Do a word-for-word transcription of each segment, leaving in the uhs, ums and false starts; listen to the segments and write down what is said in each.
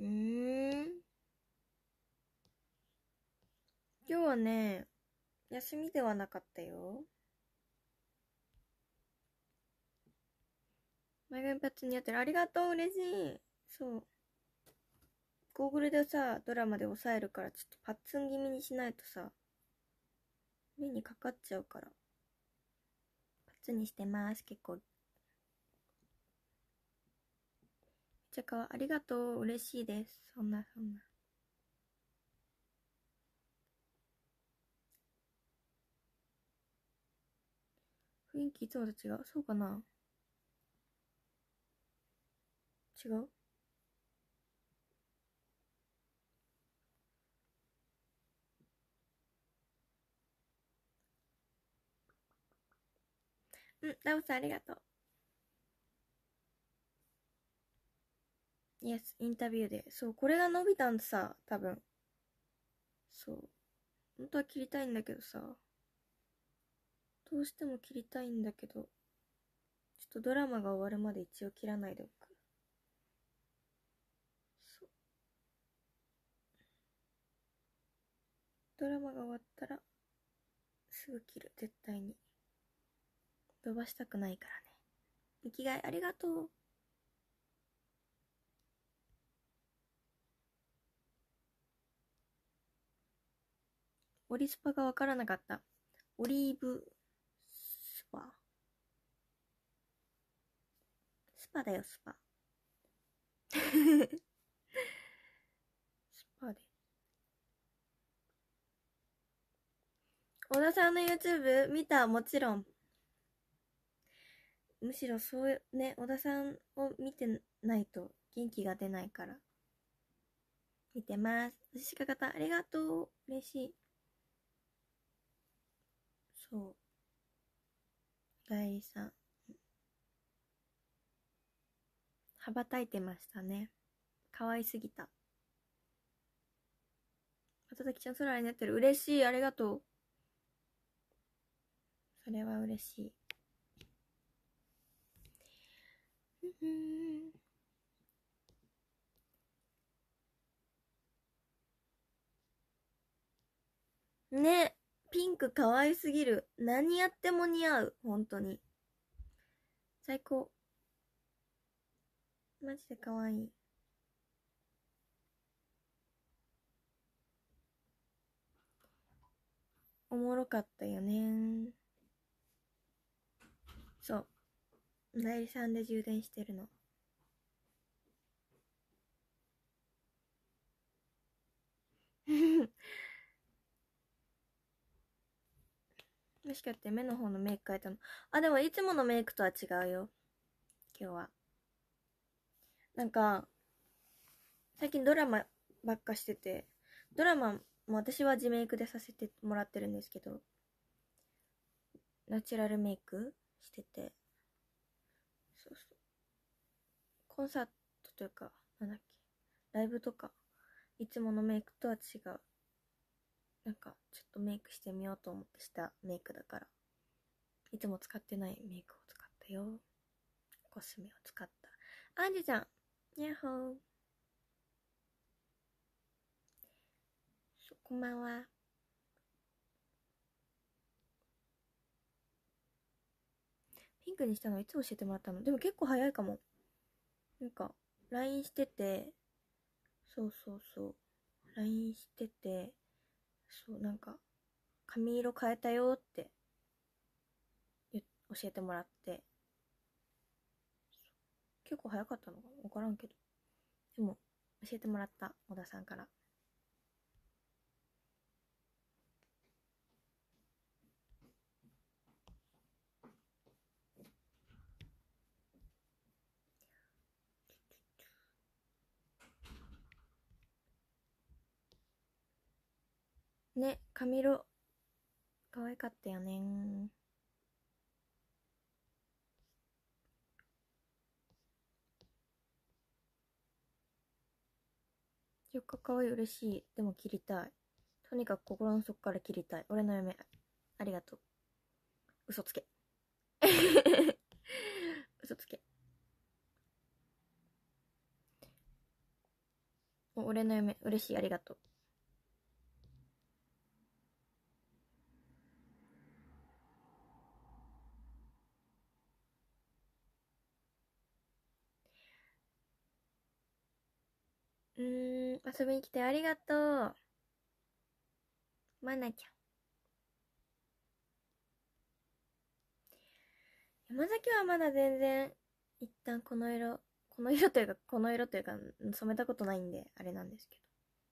うーん。今日はね、休みではなかったよ。前髪パッツンにやってる。ありがとう、嬉しい。そう。ゴーグルでさ、ドラマで押さえるから、ちょっとパッツン気味にしないとさ、目にかかっちゃうから。パッツンにしてます、結構。めっちゃかわいい。ありがとう、嬉しいです。そんな、そんな。雰囲気いつもと違う？そうかな？違う？うん、ラオさんありがとう。イエス、インタビューで。そう、これが伸びたんさ、多分。そう。本当は切りたいんだけどさ。どうしても切りたいんだけど、ちょっとドラマが終わるまで一応切らないでおく。そう。ドラマが終わったら、すぐ切る、絶対に。飛ばしたくないからね。生きがいありがとう。オリスパがわからなかった。オリーブスパ。スパだよ、スパ。スパで。小田さんの YouTube 見た？もちろん。むしろそうね、小田さんを見てないと元気が出ないから。見てます。しか方ありがとう。嬉しい。そう。代理さん。羽ばたいてましたね。可愛すぎた。またきちゃん空になってる。嬉しい。ありがとう。それは嬉しい。ね、ピンク可愛すぎる。何やっても似合う。本当に。最高。マジで可愛い。おもろかったよね。そう。代理さんで充電してるの。もしかして目の方のメイク変えたの？あ、でもいつものメイクとは違うよ。今日は。なんか、最近ドラマばっかしてて、ドラマも私は自メイクでさせてもらってるんですけど、ナチュラルメイクしてて、そうそう。コンサートというか、なんだっけ、ライブとか、いつものメイクとは違う。なんか、ちょっとメイクしてみようと思ってしたメイクだから、いつも使ってないメイクを使ったよ。コスメを使った。アンジュちゃん、ヤッホー。こんばんは。ピンクにしたのいつ教えてもらったの？でも結構早いかも。なんか、ライン してて、そうそうそう。ライン してて、そう、なんか、髪色変えたよって教えてもらって、結構早かったのかなわからんけど。でも、教えてもらった、小田さんから。ね、髪色、可愛かったよね。よっか可愛い、嬉しい。でも切りたい。とにかく心の底から切りたい。俺の嫁、ありがとう。嘘つけ。嘘つけ。 お俺の嫁、嬉しい、ありがとう。うーん、遊びに来てありがとう。まなちゃん。山崎はまだ全然、一旦この色、この色というか、この色というか、染めたことないんで、あれなんですけど。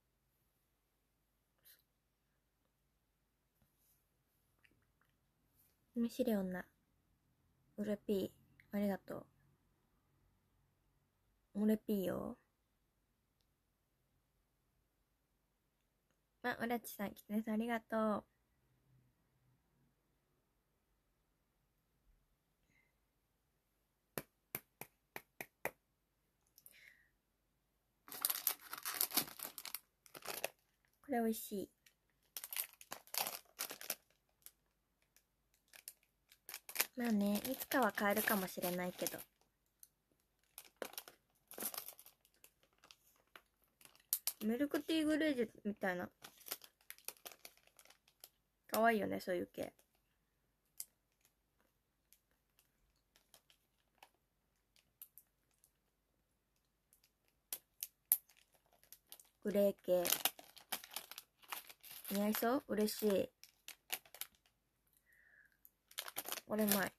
むしれ女。うれぴー、ありがとう。うれぴーよ。あ、うらちさん、きつねさん、ありがとう。これ美味しい。まあね、いつかは買えるかもしれないけど。ミルクティーグレージュみたいな。かわいいよね、そういう系。グレー系。似合いそう？嬉しい。これうまい。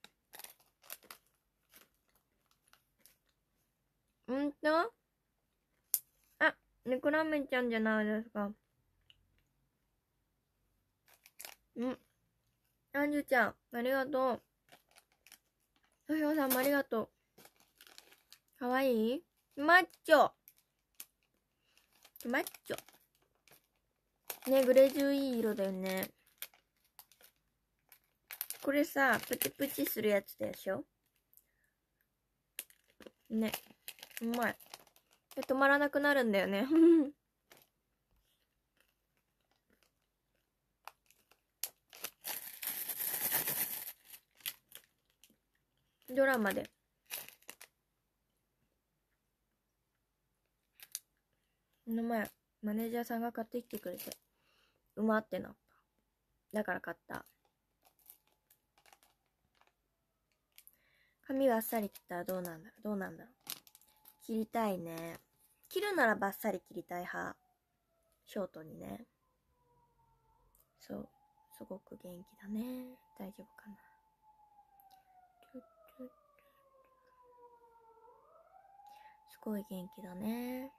うんとあ、猫ラーメンちゃんじゃないですか。うん。アンジュちゃん、ありがとう。トヒョウさんもありがとう。かわいい？マッチョ。マッチョ。ね、グレージュいい色だよね。これさ、プチプチするやつでしょ？ね。うまい。で、止まらなくなるんだよね。ドラマで。この前、マネージャーさんが買ってきてくれて、うまってなった。だから買った。髪はあっさり切ったらどうなんだろうどうなんだろう切りたいね。切るならバッサリ切りたい派。ショートにね。そう。すごく元気だね。大丈夫かな。すごい元気だね。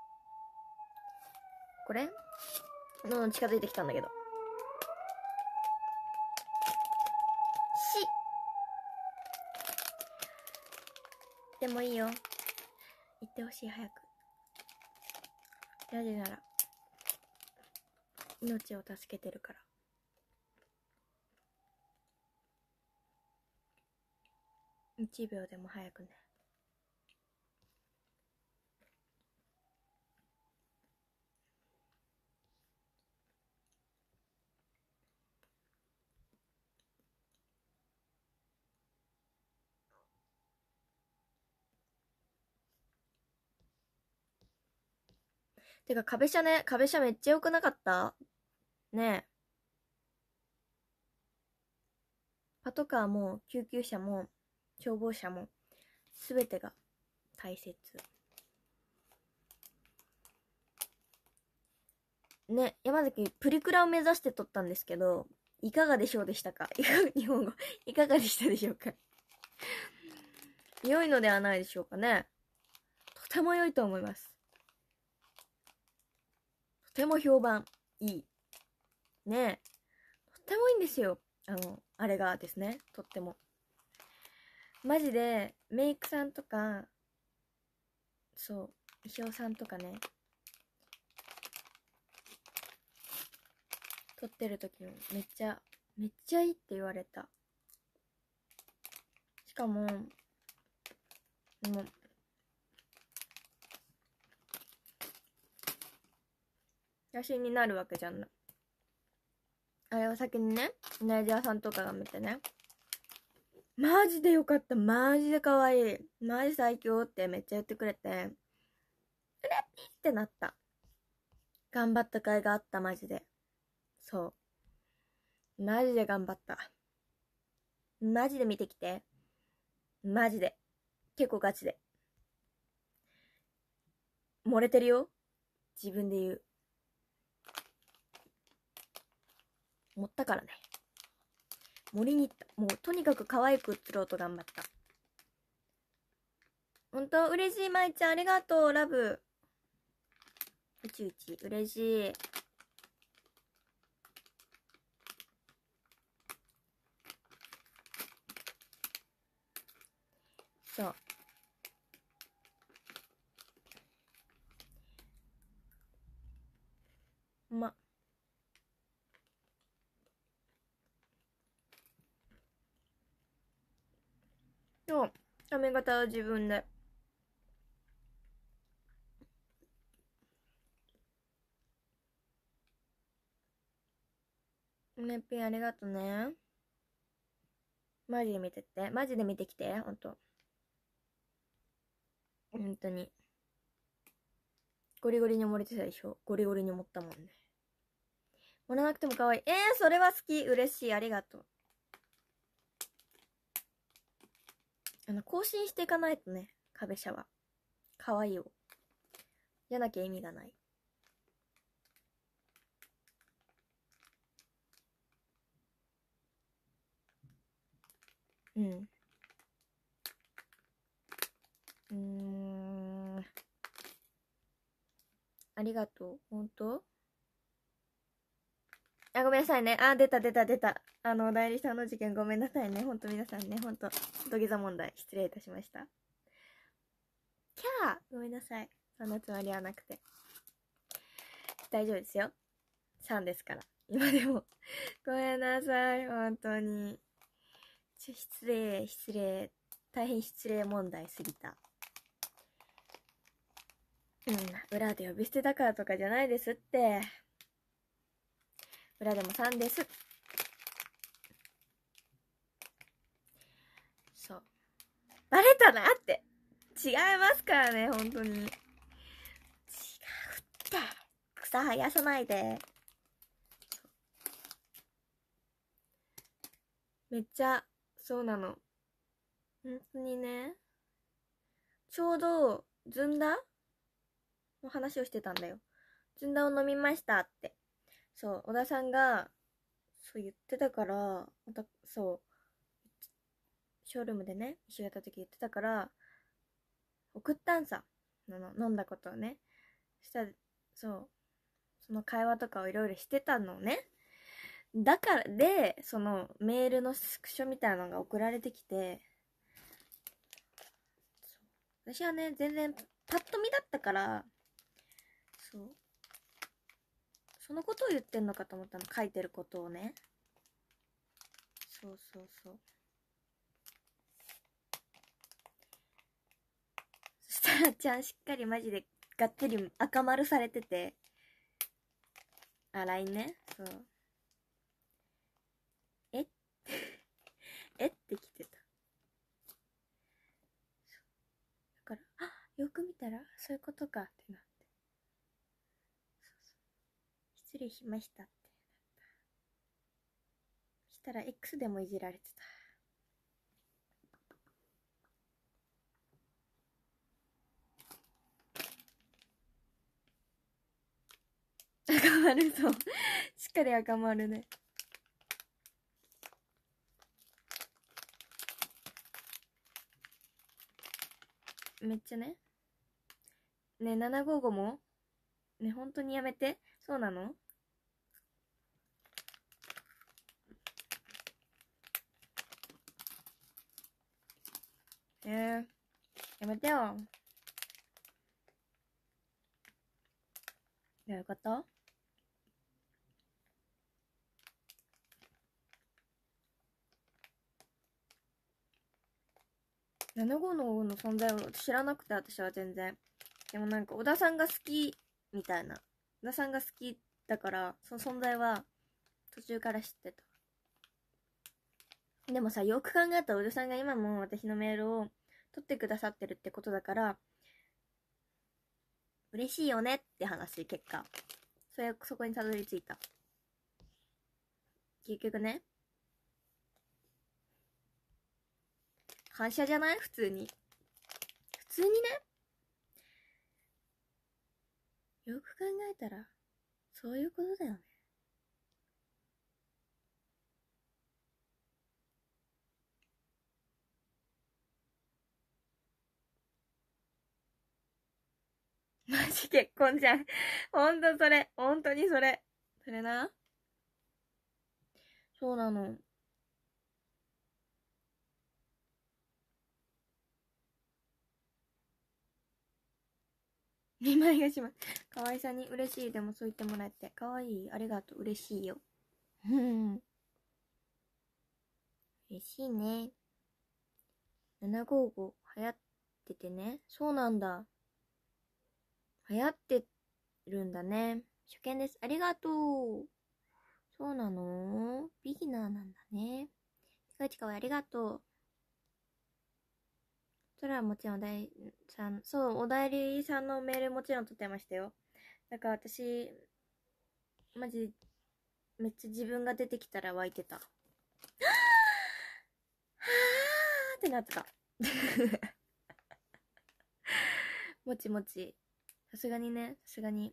これどんどん近づいてきたんだけど。しでもいいよ。行ってほしい、早く。なぜなら、命を助けてるから。いちびょうでも早くね。てか、壁車ね、壁車めっちゃ良くなかったねえ。パトカーも救急車も消防車もすべてが大切。ね、山崎プリクラを目指して撮ったんですけど、いかがでしょうでしたか？日本語いかがでしたでしょうか？良いのではないでしょうかね。とても良いと思います。とても評判いい。ねえ。とってもいいんですよ。あの、あれがですね。とっても。マジで、メイクさんとか、そう、衣装さんとかね、撮ってる時もめっちゃ、めっちゃいいって言われた。しかも、もう、写真になるわけじゃん。あれを先にね、マネージャーさんとかが見てね、マジでよかった、マジで可愛い、マジ最強ってめっちゃ言ってくれて、うれぴーってなった。 頑張った甲斐があった、マジで。そう。マジで頑張った。マジで見てきて。マジで。結構ガチで。漏れてるよ。自分で言う。盛ったからね。盛りに行った。もうとにかく可愛く映ろうと頑張った。ほんと嬉しい、まいちゃん。ありがとう、ラブ。うちうち、嬉しい。そう。ま。そう。髪型は自分で。ねっぴんありがとね。マジで見てって。マジで見てきて。ほんと。ほんとに。ゴリゴリに盛れてたでしょ。ゴリゴリに盛ったもんね。盛らなくても可愛い。えー、それは好き。嬉しい。ありがとう。あの、更新していかないとね。壁シャワー。可愛いよ。じゃなきゃ意味がない。うん。うーん。ありがとう。ほんと？あ、ごめんなさいね。あ、出た出た出た。あの、代理さんの事件ごめんなさいね。ほんと皆さんね。ほんと、土下座問題。失礼いたしました。キャーごめんなさい。そんなつもりはなくて。大丈夫ですよ。さんですから。今でも。ごめんなさい。本当に。ちょ、失礼、失礼。大変失礼問題すぎた。うん。裏で呼び捨てだからとかじゃないですって。裏でもさんです。そう。バレたなって。違いますからね、本当に。違うって。草生やさないで。めっちゃ、そうなの。本当にね。ちょうど、ずんだの話をしてたんだよ。ずんだを飲みましたって。そう、小田さんが、そう言ってたから、また、そう、ショールームでね、一緒やった時言ってたから、送ったんさ。あの、飲んだことをね。そしたら、そう、その会話とかをいろいろしてたのね。だから、で、そのメールのスクショみたいなのが送られてきて、私はね、全然、パッと見だったから、そう、そのことを言ってんのかと思ったの、書いてることをね。そうそうそう。そしたらちゃんしっかりマジでがっつり赤丸されてて、あ、ライン ね。そう。ええって来てた。だから、あ、よく見たらそういうことかってなって。そうそう。失礼しましたってなった。そしたら X でもいじられてた。赤丸、そう。しっかり赤丸ね。めっちゃね。ね、ななごーごもね、本当にやめて。そうなの？えー、やめてよ。どういうこと？ななごーのの存在を知らなくて、私は全然。でもなんか、小田さんが好き、みたいな。小田さんが好きだから、その存在は、途中から知ってた。でもさ、よく考えたら、小田さんが今も私のメールを取ってくださってるってことだから、嬉しいよねって話、結果。 それそこにたどり着いた。結局ね、反射じゃない？普通に普通にね、よく考えたらそういうことだよね。マジ結婚じゃん。ほんとそれ。ほんとにそれ。それな。そうなの。見舞いがします。可愛さに嬉しい。でもそう言ってもらえて。可愛い。ありがとう。嬉しいよ。うん。嬉しいね。ななごーご流行っててね。そうなんだ。流行ってるんだね。初見です。ありがとう。そうなの？ビギナーなんだね。ちかちかわありがとう。それはもちろんおだいさん、そう、おだいりさんのメールもちろん取ってましたよ。だから私、マジ、めっちゃ自分が出てきたら湧いてた。はーってなってた。もちもち。さすがにね、さすがに。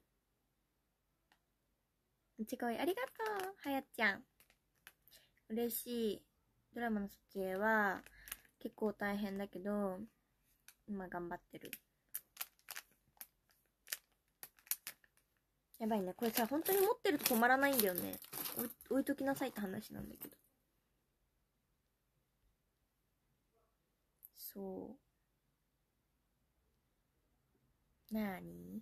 めっちゃかわいい。ありがとう、はやちゃん。嬉しい。ドラマの撮影は結構大変だけど、今頑張ってる。やばいね。これさ、本当に持ってると止まらないんだよね。置いときなさいって話なんだけど。そう。なーに？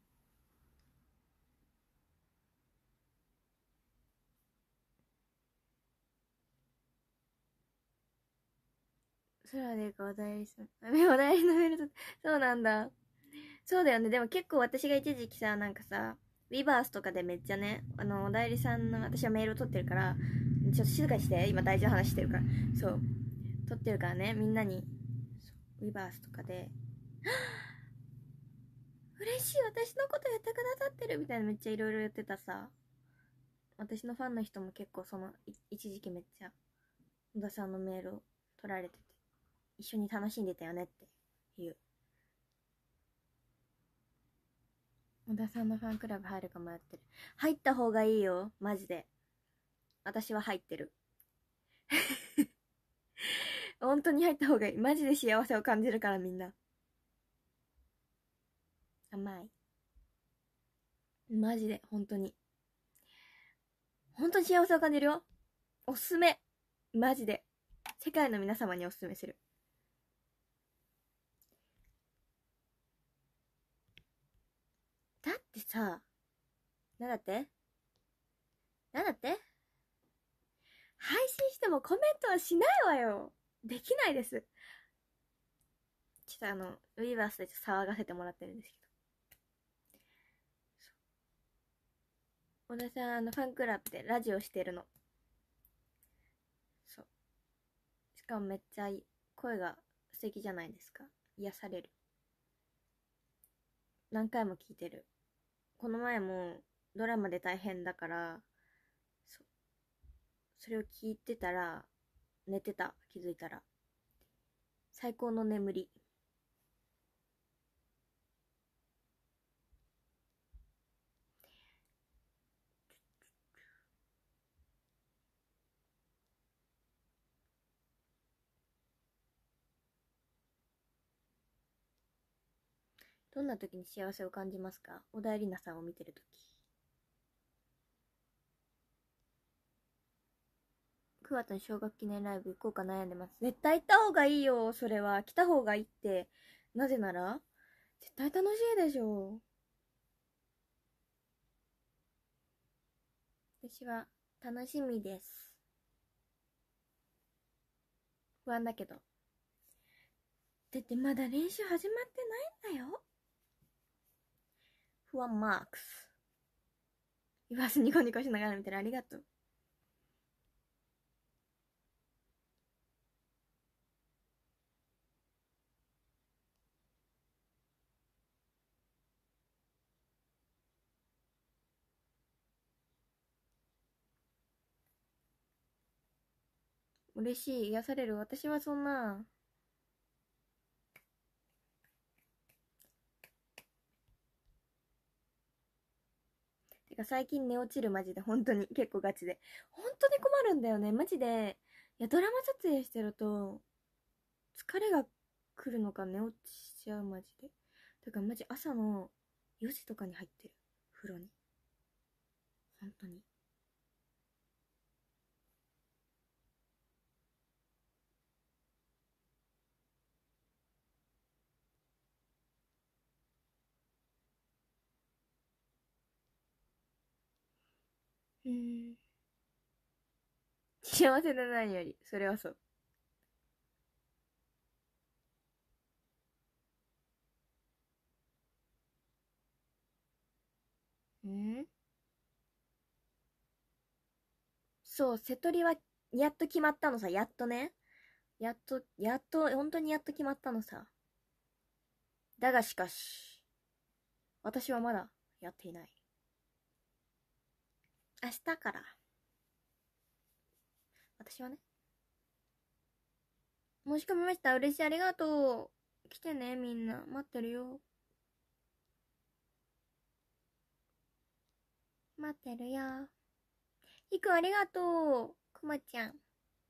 空でかおだいりさん。おだいりのメールと、そうなんだ。そうだよね。でも結構私が一時期さ、なんかさ、ウィバースとかでめっちゃね、あの、おだいりさんの、私はメールを取ってるから、ちょっと静かにして、今大事な話してるから。そう。取ってるからね、みんなに、ウィバースとかで、嬉しい、私のことやってくださってるみたいなめっちゃいろいろ言ってたさ。私のファンの人も結構その、一時期めっちゃ、小田さんのメールを取られてて、一緒に楽しんでたよねっていう。小田さんのファンクラブ入るか迷ってる。入った方がいいよ、マジで。私は入ってる。本当に入った方がいい。マジで幸せを感じるからみんな。甘い。マジで、本当に。本当に幸せを感じるよ。おすすめ。マジで。世界の皆様におすすめする。だってさ、なんだってなんだって配信してもコメントはしないわよ。できないです。ちょっとあの、ウィーバースで騒がせてもらってるんですけど。小田さん、あの、ファンクラブでラジオしてるの。そう。しかもめっちゃ声が素敵じゃないですか。癒される。何回も聞いてる。この前もドラマで大変だから、そ、それを聞いてたら、寝てた。気づいたら。最高の眠り。どんな時に幸せを感じますか？小田絵里奈さんを見てる時。くがつの小学記念ライブ行こうか悩んでます。絶対行った方がいいよ、それは。来た方がいいって。なぜなら絶対楽しいでしょ。私は楽しみです。不安だけど。だってまだ練習始まってないんだよ。不安マークス。言わずニコニコしながら見てる。ありがとう。 嬉しい。癒される。私はそんな。てか最近寝落ちるマジで。本当に。結構ガチで。本当に困るんだよね。マジで。いや、ドラマ撮影してると、疲れが来るのか寝落ちしちゃう、マジで。だからマジ朝のよじとかに入ってる。風呂に。本当に。うーん。幸せでないより。それはそう。んそう、瀬戸りはやっと決まったのさ。やっとね。やっと、やっと、本当にやっと決まったのさ。だがしかし、私はまだやっていない。明日から。私はね。申し込みました。嬉しい。ありがとう。来てね、みんな。待ってるよ。待ってるよ。ひくんありがとう。くまちゃん。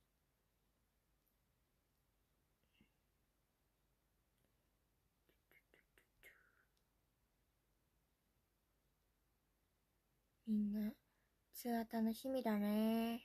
みんな、ツアー楽しみだね。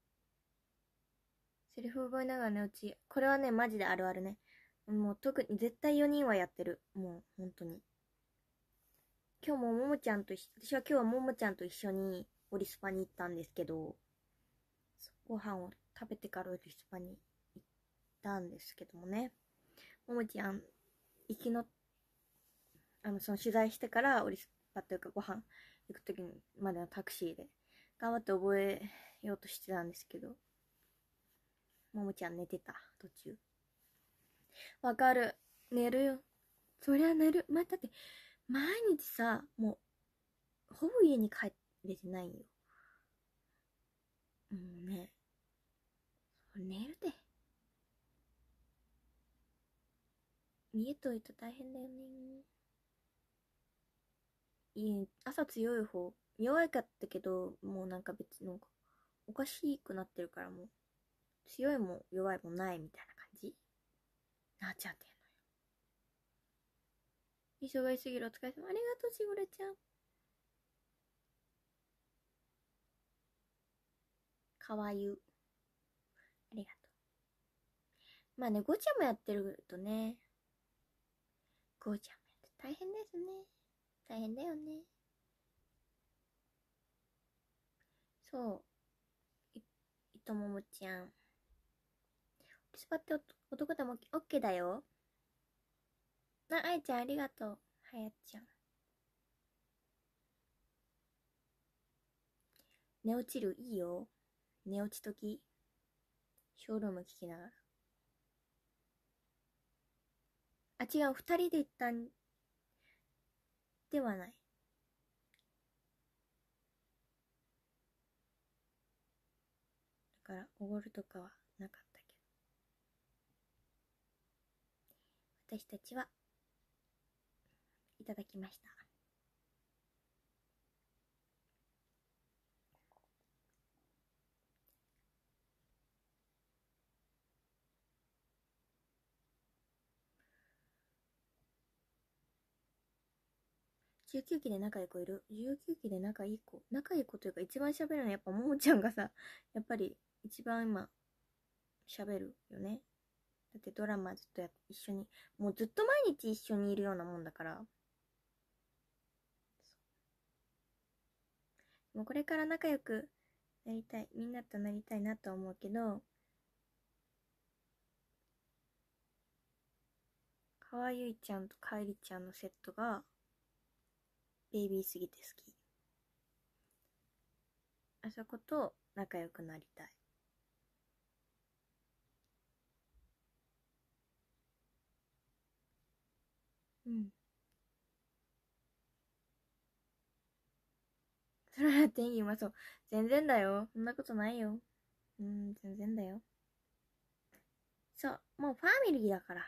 セリフ覚えながら寝落ち。これはね、マジであるあるね。もう特に絶対よにんはやってる。もう、本当に。今日もももちゃんと私は今日はももちゃんと一緒にオリスパに行ったんですけど、ご飯を食べてからオリスパに行ったんですけどもね。ももちゃん、行きの、あの、その取材してからオリスパというかご飯行くときまでのタクシーで頑張って覚えようとしてたんですけど、ももちゃん寝てた、途中。わかる。寝るよ。そりゃ寝る。まあ、だって、毎日さ、もう、ほぼ家に帰れてないよ。もうね、寝るで。見えといたら大変だよね。いい、朝強い方。弱かったけど、もうなんか別の、おかしくなってるからもう、強いも弱いもないみたいな感じなっちゃってんのよ。忙しすぎる。お疲れ様。ありがとう、しぐれちゃん。かわゆ。ありがとう。まあね、ごちゃもやってるとね、ごちゃもやって大変ですね。大変だよね。そう。い、いとももちゃん。スパって男でも OK だよ。な、あいちゃんありがとう。はやちゃん。寝落ちるいいよ。寝落ちとき。ショールーム聞きながら。あ、違う。二人で行ったんではない。だから、おごるとかはなかったけど。私たちはいただきました。じゅうきゅうきで仲いい子いる ?じゅうきゅう 期で仲いい子。仲いい子というか一番喋るのはやっぱももちゃんがさ、やっぱり一番今喋るよね。だってドラマずっとや一緒に、もうずっと毎日一緒にいるようなもんだから。もうこれから仲良くなりたい。みんなとなりたいなと思うけど、かわゆいちゃんとかえりちゃんのセットがベイビーすぎて好き。あそこと仲良くなりたい。うん。それは演技うまそう。全然だよ。そんなことないよ。うん、全然だよ。 そう、もうファミリーだから。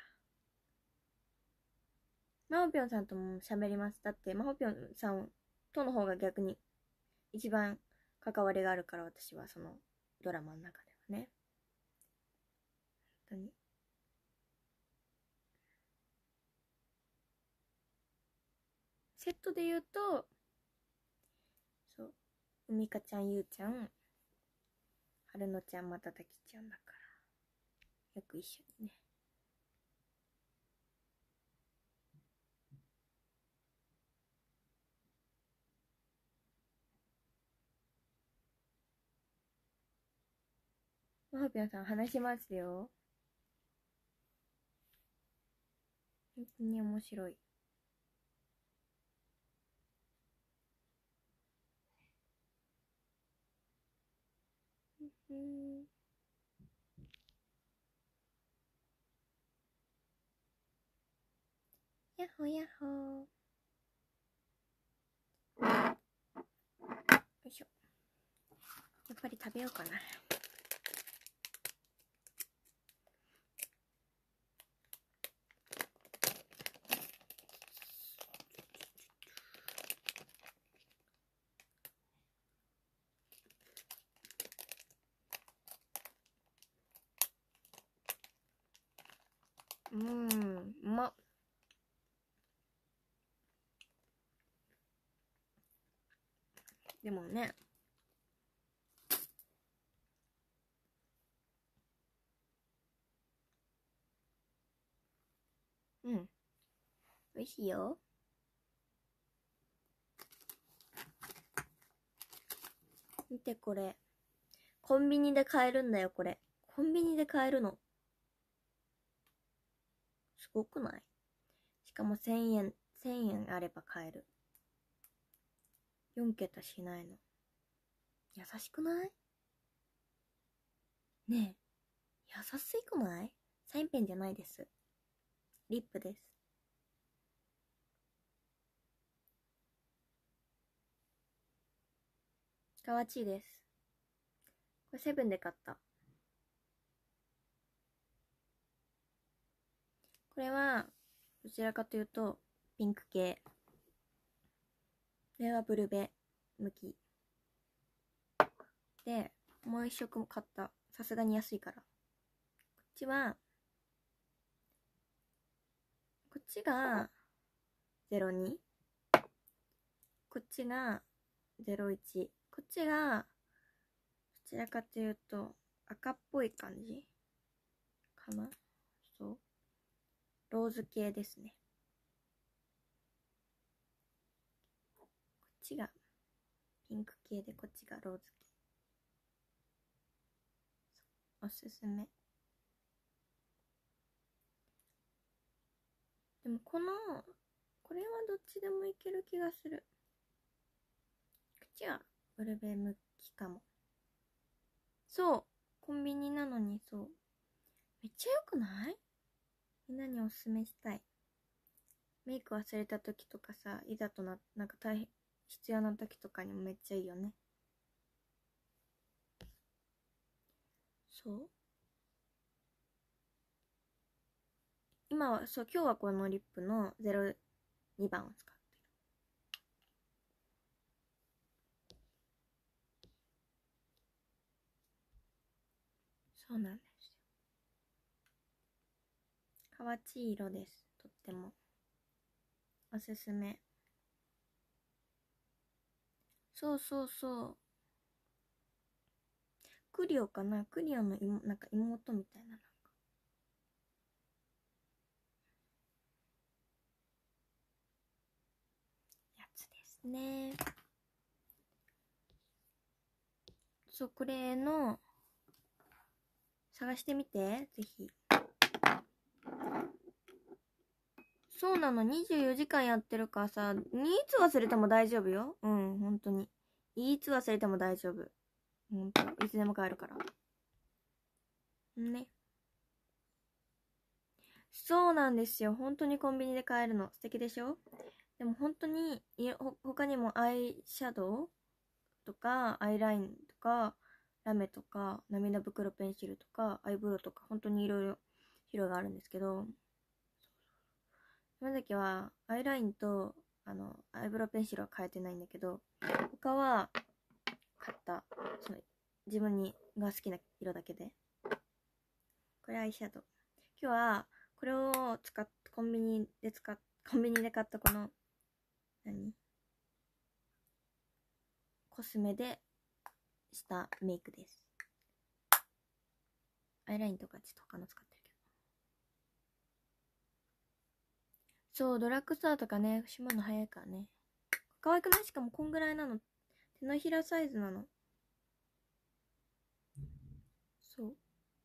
まほぴょんさんとも喋ります。だってまほぴょんさんとの方が逆に一番関わりがあるから、私はそのドラマの中ではね。本当に。セットで言うと、そう、うみかちゃん、ゆうちゃん、はるのちゃん、またたきちゃんだから、よく一緒にね。まほぴょんさん話しますよ。本当に面白い。うん。やっほやっほー。よいしょ。やっぱり食べようかな。うーん、うまっ。でもね、うん、美味しいよ。見てこれ。コンビニで買えるんだよ、これ。コンビニで買えるの。すごくない？しかもせんえん、せんえんあれば買える。よん桁しないの。優しくない？ねえ、優しくない？サインペンじゃないです。リップです。かわちいです。これセブンで買った。これは、どちらかというと、ピンク系。これはブルベ向き。で、もう一色も買った。さすがに安いから。こっちは、こっちがゼロに、こっちがゼロいち、こっちが、どちらかというと、赤っぽい感じかな。そう。ローズ系ですね。こっちがピンク系で、こっちがローズ系。おすすめ。でもこの、これはどっちでもいける気がする。こっちはブルベ向きかも。そう。コンビニなのにそう。めっちゃ良くない？みんなにおすすめしたい。メイク忘れた時とかさ、いざとな、なんか大変、必要な時とかにもめっちゃいいよね。そう。今は、そう、今日はこのリップのゼロにばんを使ってる。そうなんですよ。かわちい色です。とっても。おすすめ。そうそうそう。クリオかな？クリオの妹、なんか妹みたいな、なんか。やつですね。そう、これの、探してみて、ぜひ。そうなの、にじゅうよじかんやってるからさ、いつ忘れても大丈夫よ。うん、本当に。いつ忘れても大丈夫。本当、いつでも買えるから。ね。そうなんですよ。本当にコンビニで買えるの。素敵でしょ？でも本当に、いほ他にもアイシャドウとか、アイラインとか、ラメとか、涙袋ペンシルとか、アイブロウとか、本当にいろいろ色があるんですけど、山崎はアイラインとあのアイブロウペンシルは変えてないんだけど、他は買ったその自分にが好きな色だけで。これアイシャドウ。今日はこれを使っコンビニで使っコンビニで買ったこの何コスメでしたメイクです。アイラインとかちょっと他の使ってるけど。そう、ドラッグストアとかね、しまうの早いからね。可愛くない？しかもこんぐらいなの。手のひらサイズなの。そう。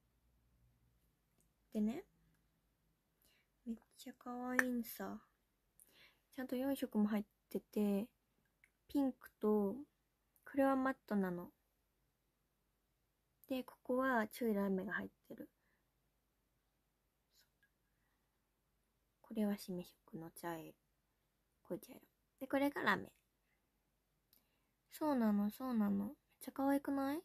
でね、めっちゃ可愛いんさ。ちゃんとよん色も入ってて、ピンクと、これはマットなの。で、ここはちょいラメが入ってる。これは示色の茶色。濃い茶色。で、これがラメ。そうなの、そうなの。めっちゃ可愛くない？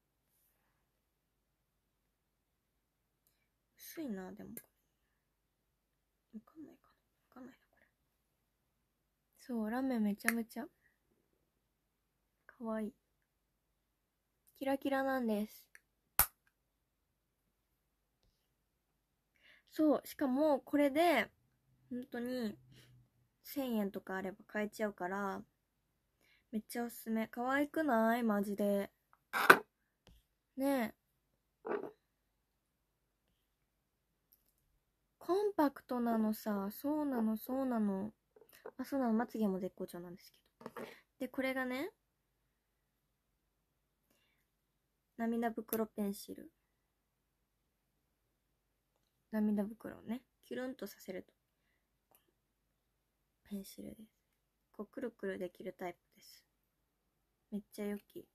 薄いな、でもこれ。わかんないかな。わかんないな、これ。そう、ラメめちゃめちゃ可愛い。キラキラなんです。そう、しかもこれで、本当にせんえんとかあれば買えちゃうから、めっちゃおすすめ。可愛くない？マジで。ねえ。コンパクトなのさ。そうなの、そうなの。あ、そうなの。まつげも絶好調なんですけど。で、これがね、涙袋ペンシル。涙袋をね、キュルンとさせると。ペンシルです。こう、くるくるできるタイプです。めっちゃ良き。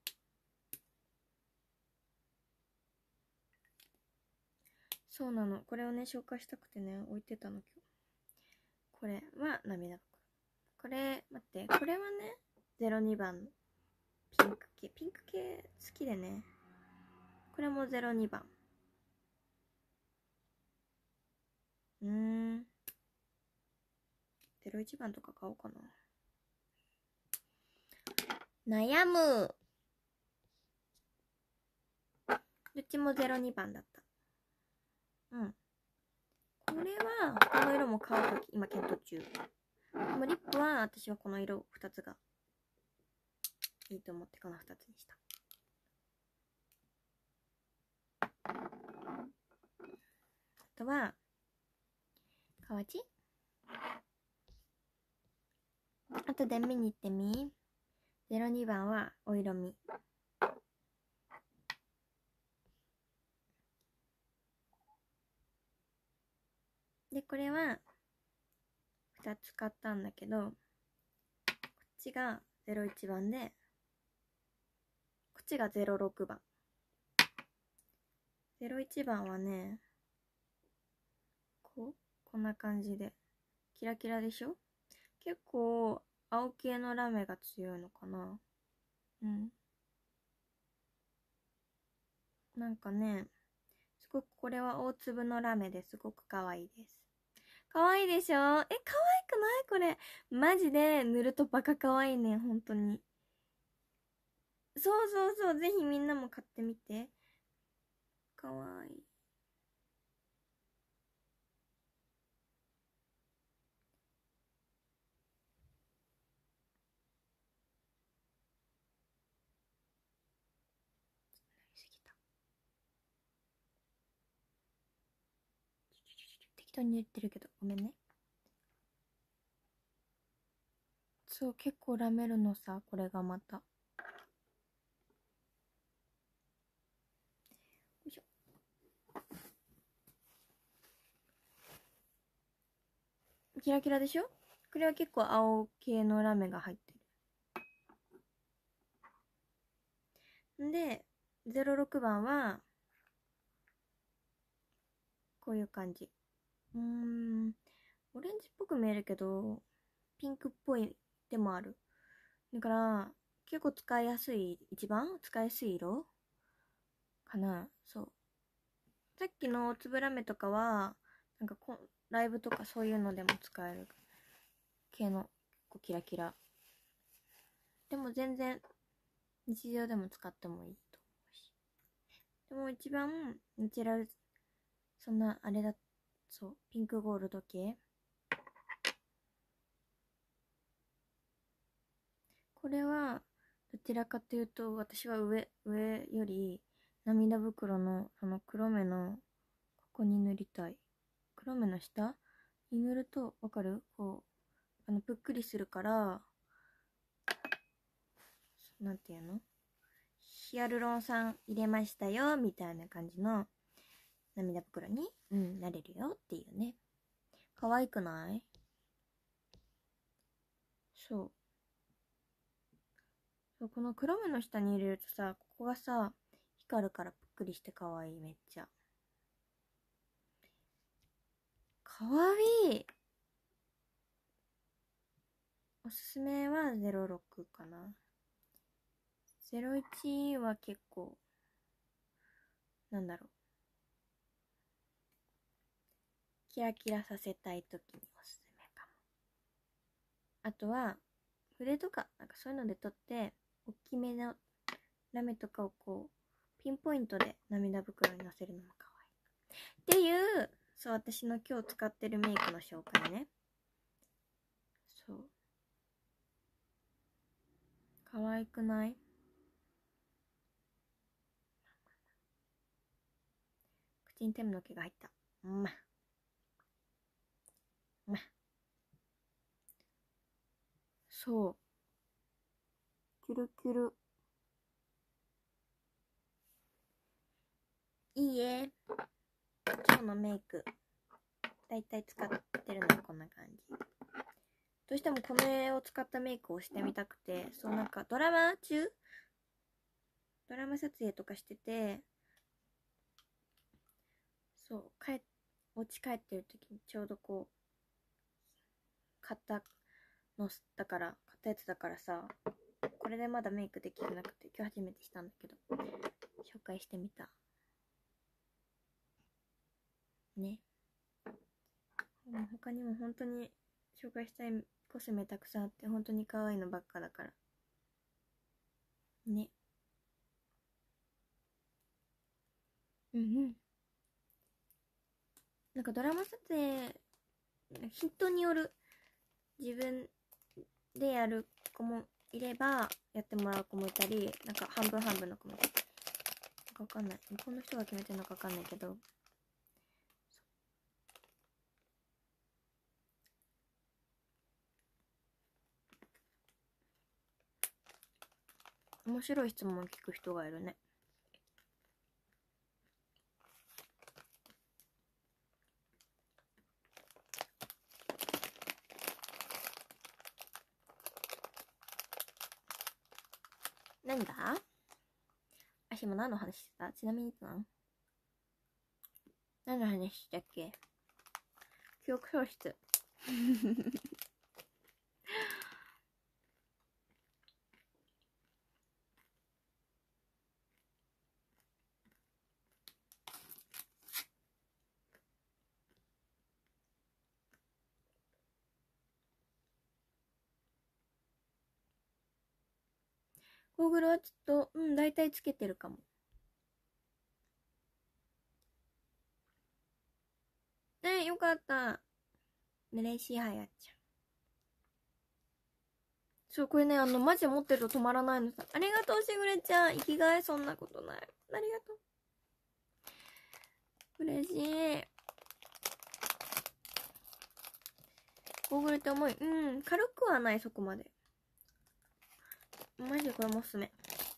そうなの。これをね、紹介したくてね、置いてたの、今日。これは涙袋。これ、待って、これはね、ゼロにばん。ピンク系。ピンク系好きでね。これもゼロにばん。うーん。ゼロいちばんとか買おうかな。悩む。どっちもゼロにばんだった。うん。これは、この色も買うとき、今検討中。でもリップは、私はこの色ふたつがいいと思ってこのふたつにした。あとは、河内あとで見に行ってみ。ゼロにばんはお色味。で、これはふたつ買ったんだけど、こっちがゼロいちばんで、こっちがゼロろくばん。ゼロいちばんはね、こう、こんな感じで、キラキラでしょ？結構、青系のラメが強いのかな。うん。なんかね、すごくこれは大粒のラメですごく可愛いです。可愛いでしょ？え、可愛くないこれ。マジで塗るとバカ可愛いね、本当に。そうそうそう、ぜひみんなも買ってみて。可愛い。適当に言ってるけど、ごめんね。そう、結構ラメるのさ、これがまた。よいしょ。キラキラでしょ？これは結構青系のラメが入ってる。んで、ゼロろくばんは、こういう感じ。うーん、オレンジっぽく見えるけど、ピンクっぽいでもある。だから、結構使いやすい、一番使いやすい色かな。そう。 さっきのつぶらめとかはなんかこライブとかそういうのでも使える系のこうキラキラ。でも全然日常でも使ってもいいと思うし。でも一番ナチュラル、そんなあれだ、そう、ピンクゴールド系。これはどちらかというと私は上上より涙袋のその黒目のここに塗りたい。黒目の下に塗るとわかる？こうあのぷっくりするから、なんていうの？ヒアルロン酸入れましたよみたいな感じの涙袋に、うん、なれるよっていうね。可愛くない？そう。そう、この黒目の下に入れるとさ、ここがさ、光るからぷっくりして可愛い、めっちゃ。可愛い。おすすめはゼロろくかな。ゼロいちは結構、なんだろう。キラキラさせたいときにおすすめかも。あとは、筆とか、なんかそういうので撮って、大きめのラメとかをこう、ピンポイントで涙袋にのせるのも可愛い。っていう、そう、私の今日使ってるメイクの紹介ね。そう。可愛くない？口に手の毛が入った。ま。ま。そう。キュルキュル。いいえ。今日のメイク。だいたい使ってるのはこんな感じ。どうしてもこの絵を使ったメイクをしてみたくて、そうなんかドラマ中ドラマ撮影とかしてて、そう、帰、お家帰ってる時にちょうどこう、買ったのだから、買ったやつだからさ、これでまだメイクできてなくて、今日初めてしたんだけど、紹介してみた。ね。他にも本当に紹介したいコスメたくさんあって、本当に可愛いのばっかだから。ね。うんうん。なんかドラマ撮影、人による。自分でやる子もいれば、やってもらう子もいたり、なんか半分半分の子もいたり。なんかわかんない。向こうの人が決めてるのかわかんないけど。面白い質問を聞く人がいるね。何が？あ、今何の話してた？ちなみに何何の話したっけ？記憶喪失。ゴーグルはちょっと、うん、大体つけてるかも。ねえ、よかった。嬉しい、はやちゃん。そう、これね、あの、マジで持ってると止まらないのさ。ありがとう、しぐれちゃん。生きがい、そんなことない。ありがとう。嬉しい。ゴーグルって重い。うん、軽くはない、そこまで。マジでこれもおすすめ。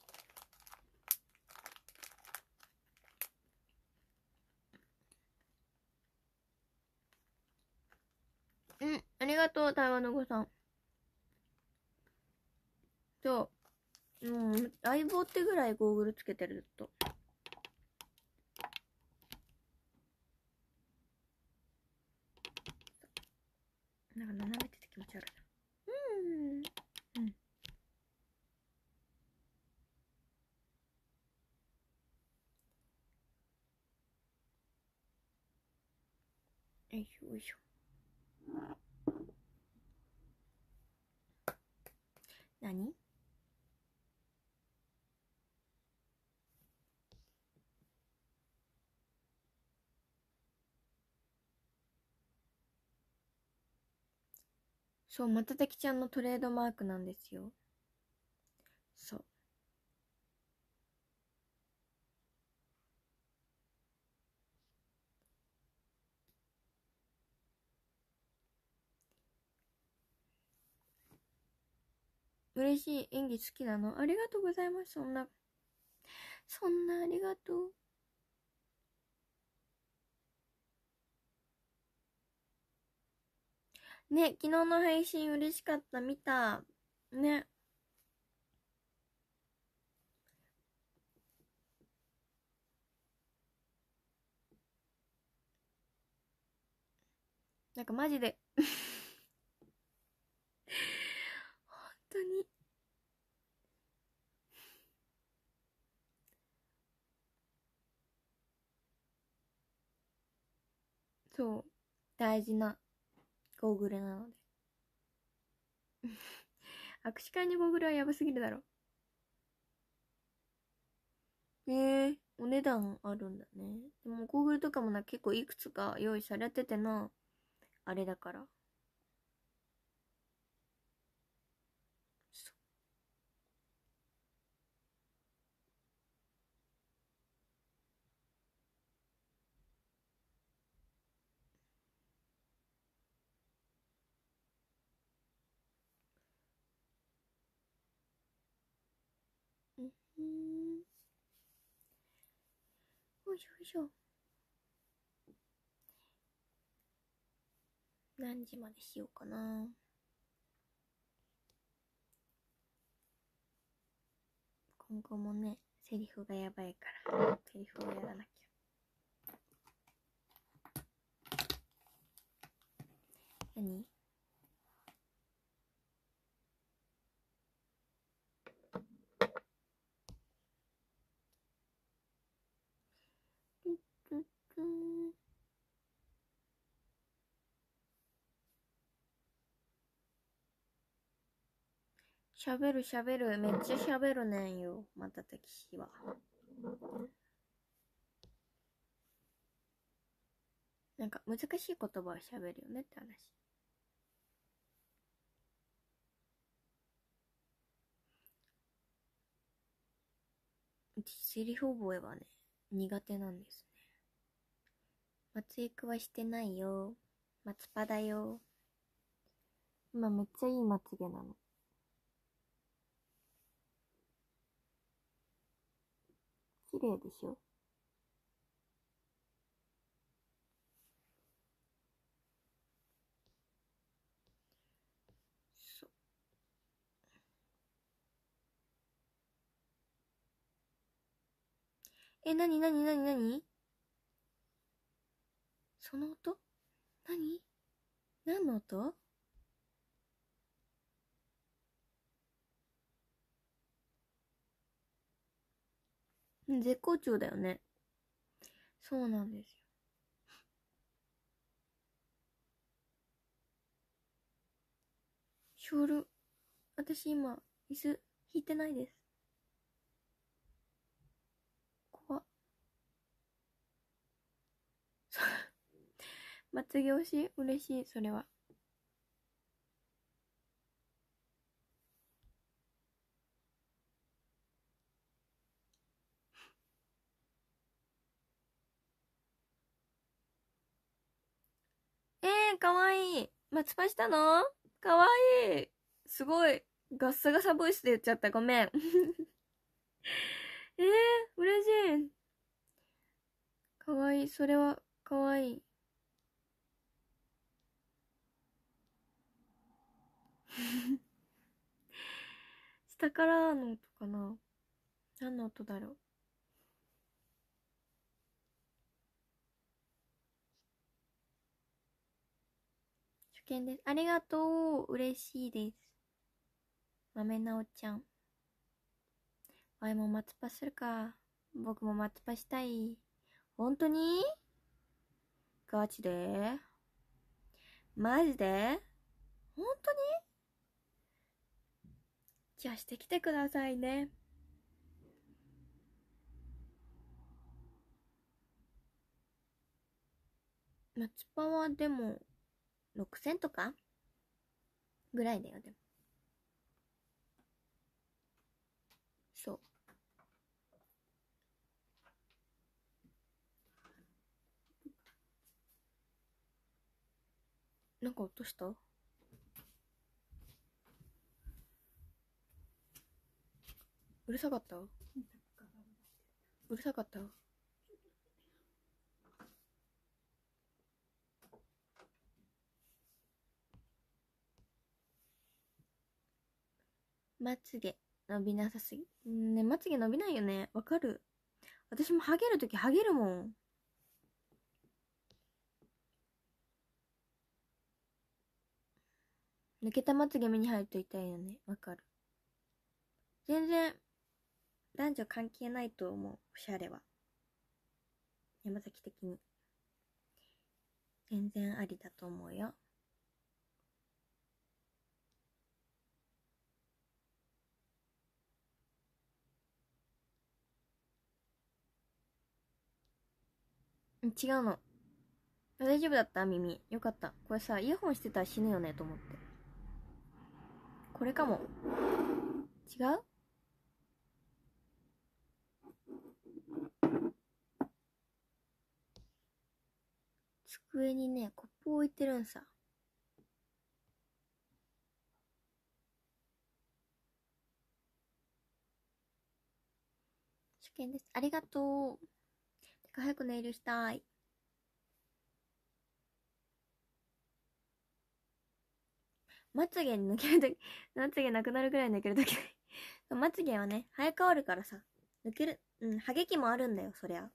うん、ありがとう、台湾のごさん。そう。うん、相棒ってぐらいゴーグルつけてると。なんか斜めてて気持ち悪いな。うん。うん。 よいしょよいしょ。何？そう、またたきちゃんのトレードマークなんですよ。そう。嬉しい。演技好きなの？ありがとうございます。そんな、そんなありがとう。ね、昨日の配信嬉しかった。見た。ね。なんかマジで本当にそう、大事なゴーグルなので握手会にゴーグルはやばすぎるだろ。えー、お値段あるんだね。でもゴーグルとかもな、結構いくつか用意されててのあれだから。うん、よいしょよいしょ。何時までしようかな。今後もね、セリフがやばいからセリフをやらなきゃ。何？しゃべるしゃべる、めっちゃしゃべるねんよ、またたきしは。なんか難しい言葉をしゃべるよねって話。セリフ覚えはね、苦手なんですね。松育はしてないよ。松パだよ。今めっちゃいいまつげなの。綺麗でしょ？そう。え、なになになになに？その音？なに？何の音？絶好調だよね。そうなんですよ。ショール、私今、椅子引いてないです。怖っ。まつげ推し嬉しい、それは。えー、かわいい。松パしたの？かわいい。すごい。ガッサガサボイスで言っちゃった。ごめん。えー、嬉しい。かわいい。それは、かわいい。下からの音かな？何の音だろう？初見です。ありがとう。嬉しいです。豆なおちゃん。わいも松パするか。僕も松パしたい。ほんとに？ガチで？ マジで？本当に？じゃあしてきてくださいね。マツパはでもろくせんとかぐらいだよ。でもそう、なんか落とした？うるさかった？うるさかった？まつげ伸びなさすぎ。んね、まつげ伸びないよね。わかる。私もハゲるときハゲるもん。抜けたまつげ目に入ると痛いよね。わかる。全然男女関係ないと思う。おしゃれは山崎的に全然ありだと思うよ。違うの。大丈夫だった？耳よかった。これさ、イヤホンしてたら死ぬよねと思って。これかも。違う？机にね、コップ置いてるんさ。初見です。ありがとう。てか早くネイルしたい。まつげ抜けるとき、まつげなくなるぐらい抜けるとき。まつげはね、生え変わるからさ。抜ける、うん、ハゲ期もあるんだよ、そりゃ。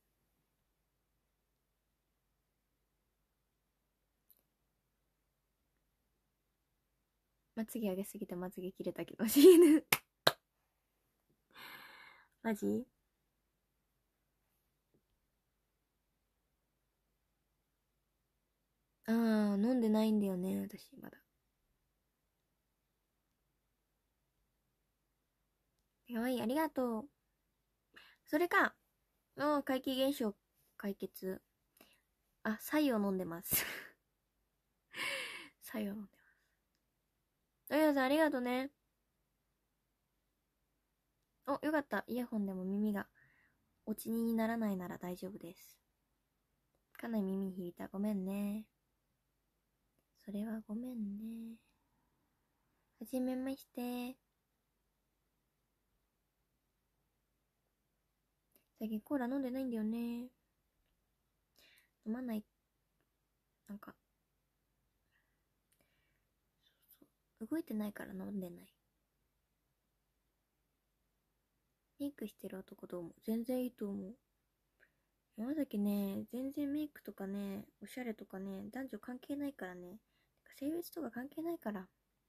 まつげ上げすぎてまつげ切れたけど、死ぬ。マジ？あー、飲んでないんだよね、私、まだ。かわいい、ありがとう。それか、あー、怪奇現象解決。あ、白湯を飲んでます。白湯を飲んでます。あやさん、ありがとうね。お、よかった。イヤホンでも耳が落ちにならないなら大丈夫です。かなり耳に響いた。ごめんね。それはごめんね。はじめまして。最近コーラ飲んでないんだよね。飲まない。なんか、そうそう。動いてないから飲んでない。メイクしてる男どう思う？全然いいと思う。山崎ね、全然メイクとかね、おしゃれとかね、男女関係ないからね。性別とか関係ないから。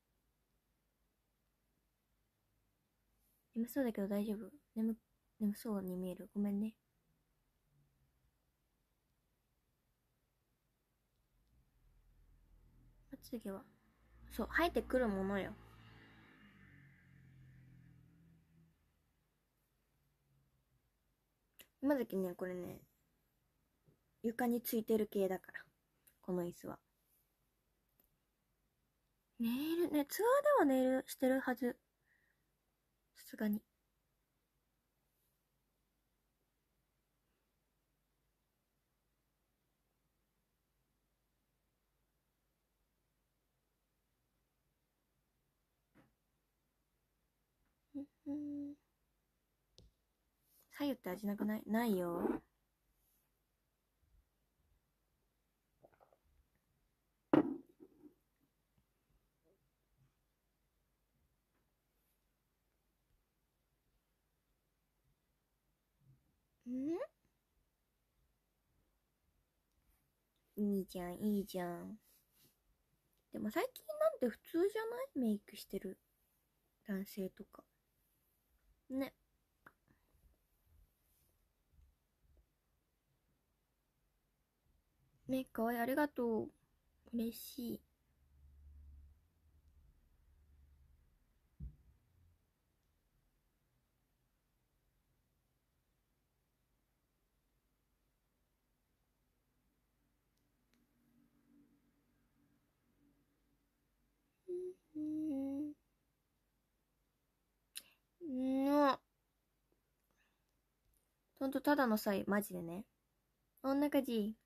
眠そうだけど大丈夫？眠、眠そうに見える。ごめんね。まつげは、そう、生えてくるものよ。山崎ね、これね、床についてる系だから。この椅子は。ネイル、ね、ツアーではネイルしてるはず。さすがに。うん。左右って味なくない？ないよ。ん？いいじゃん、いいじゃん。でも最近なんて普通じゃない？メイクしてる男性とか。ね。メイクかわいい。ありがとう。嬉しい。 うーん。の、ほんとただの際、マジでね。こんな感じ。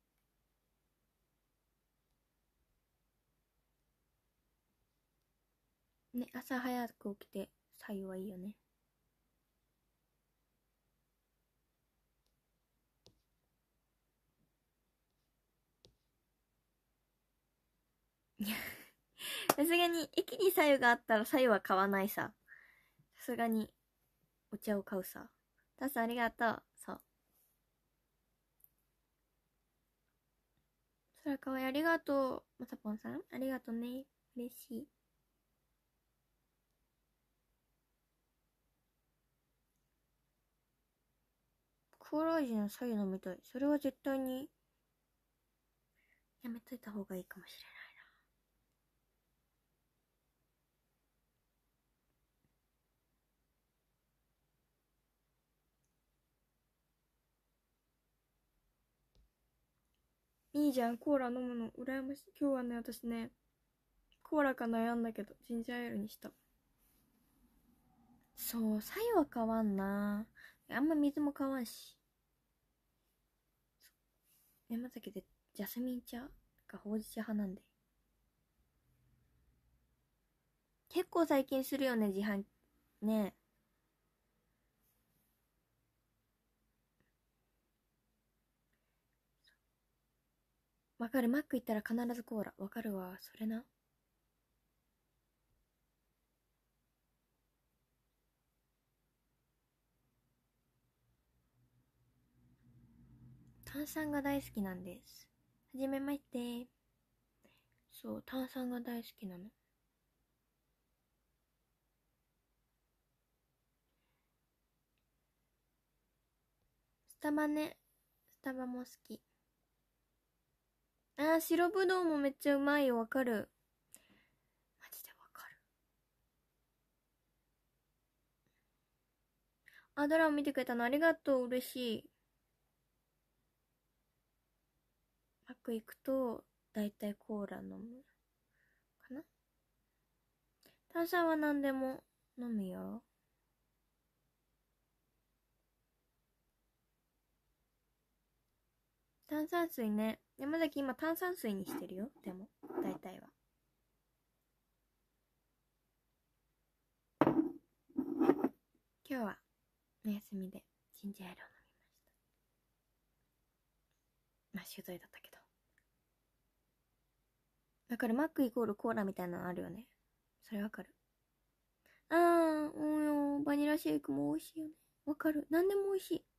ね、朝早く起きて、際はいいよね。さすがに、駅に左右があったら左右は買わないさ。さすがに、お茶を買うさ。タスありがとう。そう。そらかわいいありがとう。まさぽんさんありがとうね。嬉しい。コーラ味の左右飲みたい。それは絶対に、やめといた方がいいかもしれない。いいじゃん、コーラ飲むの。羨ましい。今日はね、私ね、コーラか悩んだけど、ジンジャーエールにした。そう、左右は変わんな。あんま水も変わんし。山崎でジャスミン茶がほうじ茶派なんで。結構最近するよね、自販。ねわかる、マック行ったら必ずコーラ。わかるわ、それな。炭酸が大好きなんです。はじめまして。そう、炭酸が大好きなの。スタバね。スタバも好き。あー、白ぶどうもめっちゃうまいよ。わかる。マジでわかる。あ、ドラマ見てくれたのありがとう。嬉しい。マック行くと、だいたいコーラ飲む。かな。炭酸は何でも飲むよ。炭酸水ね。山崎今炭酸水にしてるよ。でも、大体は。今日は、お休みで、ジンジャーエールを飲みました。まあ、取材だったけど。だから、マックイコールコーラみたいなのあるよね。それわかる。あー、うんよ。バニラシェイクも美味しいよね。わかる。なんでも美味しい。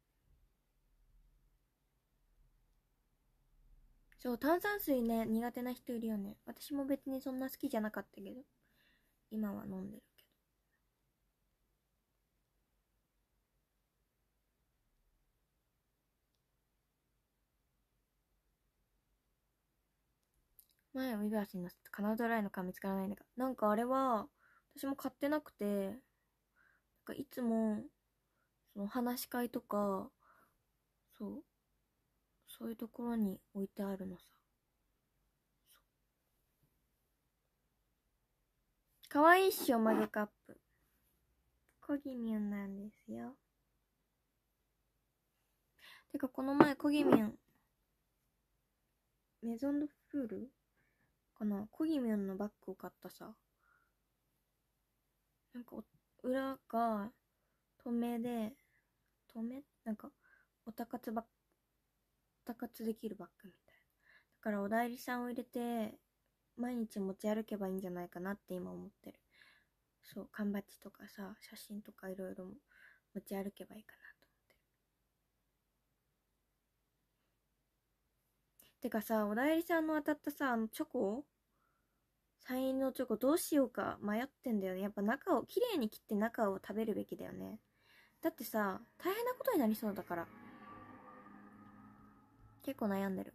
そう、炭酸水ね、苦手な人いるよね。私も別にそんな好きじゃなかったけど、今は飲んでるけど。前、ウィバースに乗せたカナダライの缶見つからないんだが、なんかあれは、私も買ってなくて、なんかいつも、その話し会とか、そう、そういうところに置いてあるのさ。かわいいっしょ、マグカップ。コギミュンなんですよ。てか、この前、コギミュン、メゾンドフールかな、コギミュンのバッグを買ったさ。なんか裏が透明で、透明なんか、おたかつば、おたかつできるバッグみたいな。だからお代理さんを入れて、毎日持ち歩けばいいんじゃないかなって今思ってる。そう、缶バッジとかさ、写真とかいろいろ持ち歩けばいいかなと思ってる。てかさ、お代理さんの当たったさ、あのチョコサインのチョコどうしようか迷ってんだよね。やっぱ中を、綺麗に切って中を食べるべきだよね。だってさ、大変なことになりそうだから。結構悩んでる。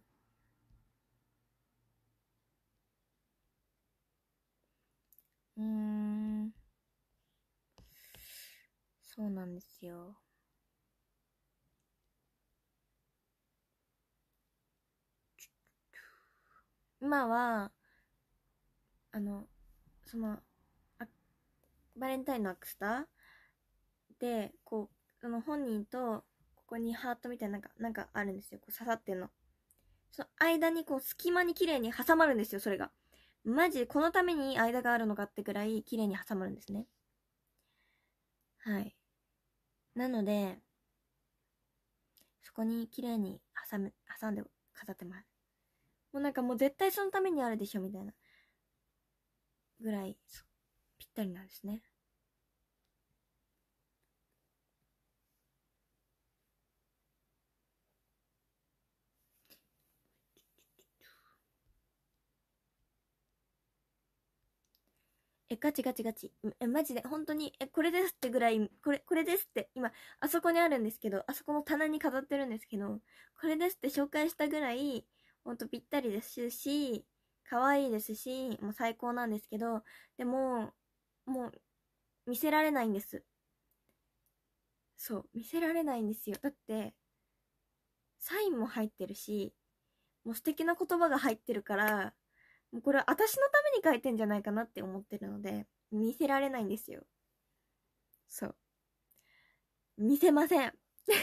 うーん。そうなんですよ。今は、あの、 そのあバレンタインのアクスタでこうその本人とここにハートみたいななんかなんかあるんですよ。こう刺さってんの。その間にこう隙間に綺麗に挟まるんですよ。それがマジでこのために間があるのかってくらい綺麗に挟まるんですね。はい。なのでそこに綺麗に挟む挟んで飾ってます。もうなんかもう絶対そのためにあるでしょみたいなぐらいぴったりなんですね。え、ガチガチガチ。え、マジで、本当に、え、これですってぐらい、これ、これですって、今、あそこにあるんですけど、あそこの棚に飾ってるんですけど、これですって紹介したぐらい、ほんとぴったりですし、可愛いですし、もう最高なんですけど、でも、もう、見せられないんです。そう、見せられないんですよ。だって、サインも入ってるし、もう素敵な言葉が入ってるから、もうこれは私のために書いてんじゃないかなって思ってるので、見せられないんですよ。そう。見せません。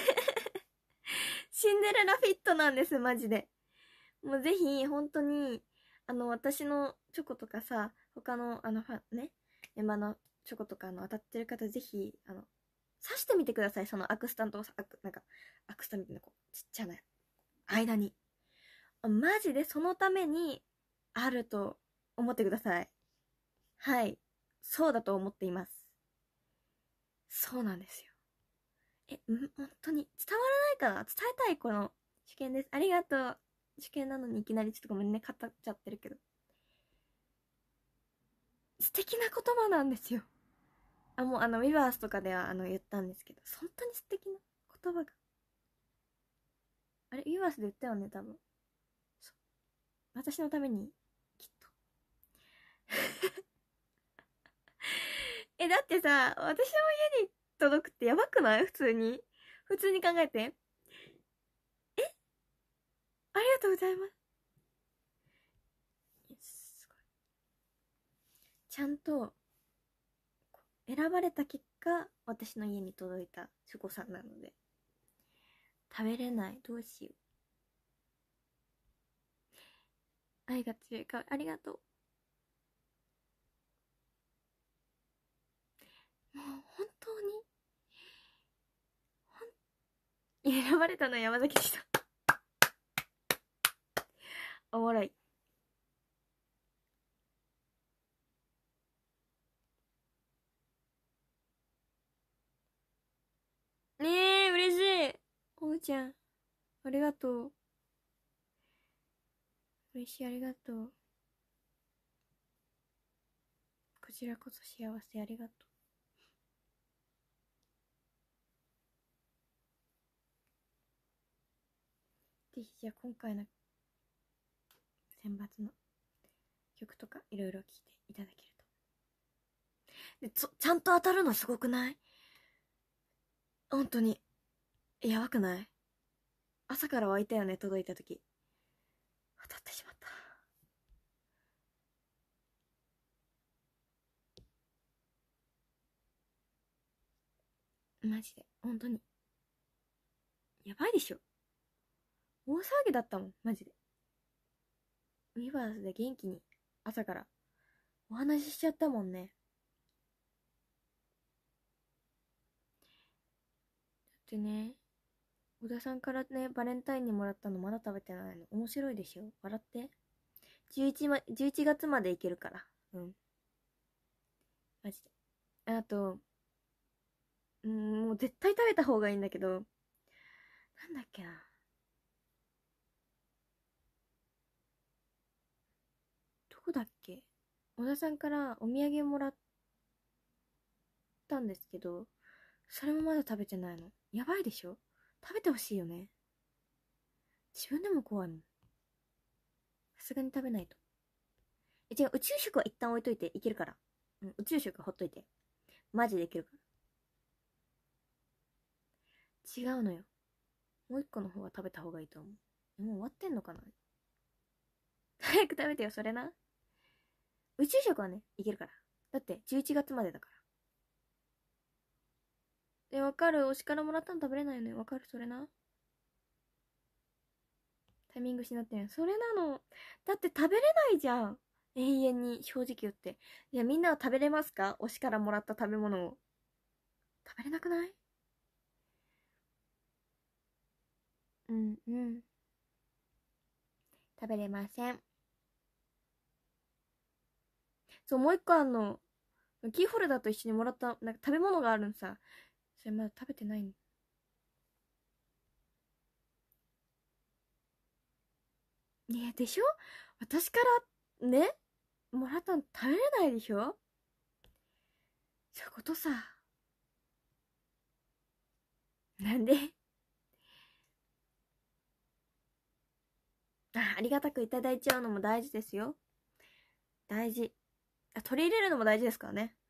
シンデレラフィットなんです、マジで。もうぜひ、本当に、あの、私のチョコとかさ、他の、あの、ファン、ね、メンバーのチョコとか、あの、当たってる方、ぜひ、あの、刺してみてください、そのアクスタントをさ、アク、なんか、アクスタみたいな、こう、ちっちゃな、間に。マジでそのために、あると思ってください。はい。そうだと思っています。そうなんですよ。え、ん本当に伝わらないかな、伝えたいこの受験です。ありがとう。受験なのにいきなりちょっとごめんね、語っちゃってるけど。素敵な言葉なんですよ。あ、もうあの、ウィバースとかではあの言ったんですけど、本当に素敵な言葉が。あれ、ウィバースで言ったよね、多分。そう。私のために、きっと。え、だってさ、私の家に届くってやばくない？普通に。普通に考えて。え、ありがとうございます。すごい。ちゃんと、選ばれた結果、私の家に届いたチョコさんなので。食べれない。どうしよう。愛が強いか、ありがとう。もう、本当に、ほん、選ばれたのは山崎でした。おもろい。ねえ、嬉しい。おうちゃん、ありがとう。嬉しい、ありがとう。こちらこそ幸せ、ありがとう。ぜひ、じゃあ今回の選抜の曲とかいろいろ聴いていただけると。で、ちちゃんと当たるのすごくない？本当に。やばくない？朝から湧いたよね、届いた時。当たってしまった。マジで、本当に。やばいでしょ。大騒ぎだったもん、マジで。ウィバースで元気に朝からお話ししちゃったもんね。だってね、小田さんからね、バレンタインにもらったのまだ食べてないの。面白いでしょ？笑って。じゅういち、ま、じゅういちがつまでいけるから。うん。マジで。あと、うん、もう絶対食べた方がいいんだけど、なんだっけな。どこだっけ？小田さんからお土産もらったんですけど、それもまだ食べてないの。やばいでしょ？食べてほしいよね。自分でも怖いもん。さすがに食べないと。え、違う、宇宙食は一旦置いといていけるから。うん、宇宙食ほっといて。マジでいけるから。違うのよ。もう一個の方は食べた方がいいと思う。もう終わってんのかな？早く食べてよ、それな。 宇宙食はね、いけるから。だってじゅういちがつまでだから。え、わかる？推しからもらったの食べれないよね。わかる？それな。タイミングしなってる。それなの。だって食べれないじゃん。永遠に、正直言って。いや、みんなは食べれますか？推しからもらった食べ物を。食べれなくない？うんうん。食べれません。そう、もう一個あんの。キーホルダーと一緒にもらった、なんか食べ物があるんさ。それまだ食べてないの。ねえ、でしょ？私からね、もらったの食べれないでしょ？そういうことさ。なんで？あ、ありがたくいただいちゃうのも大事ですよ。大事。あ、取り入れるのも大事ですからね。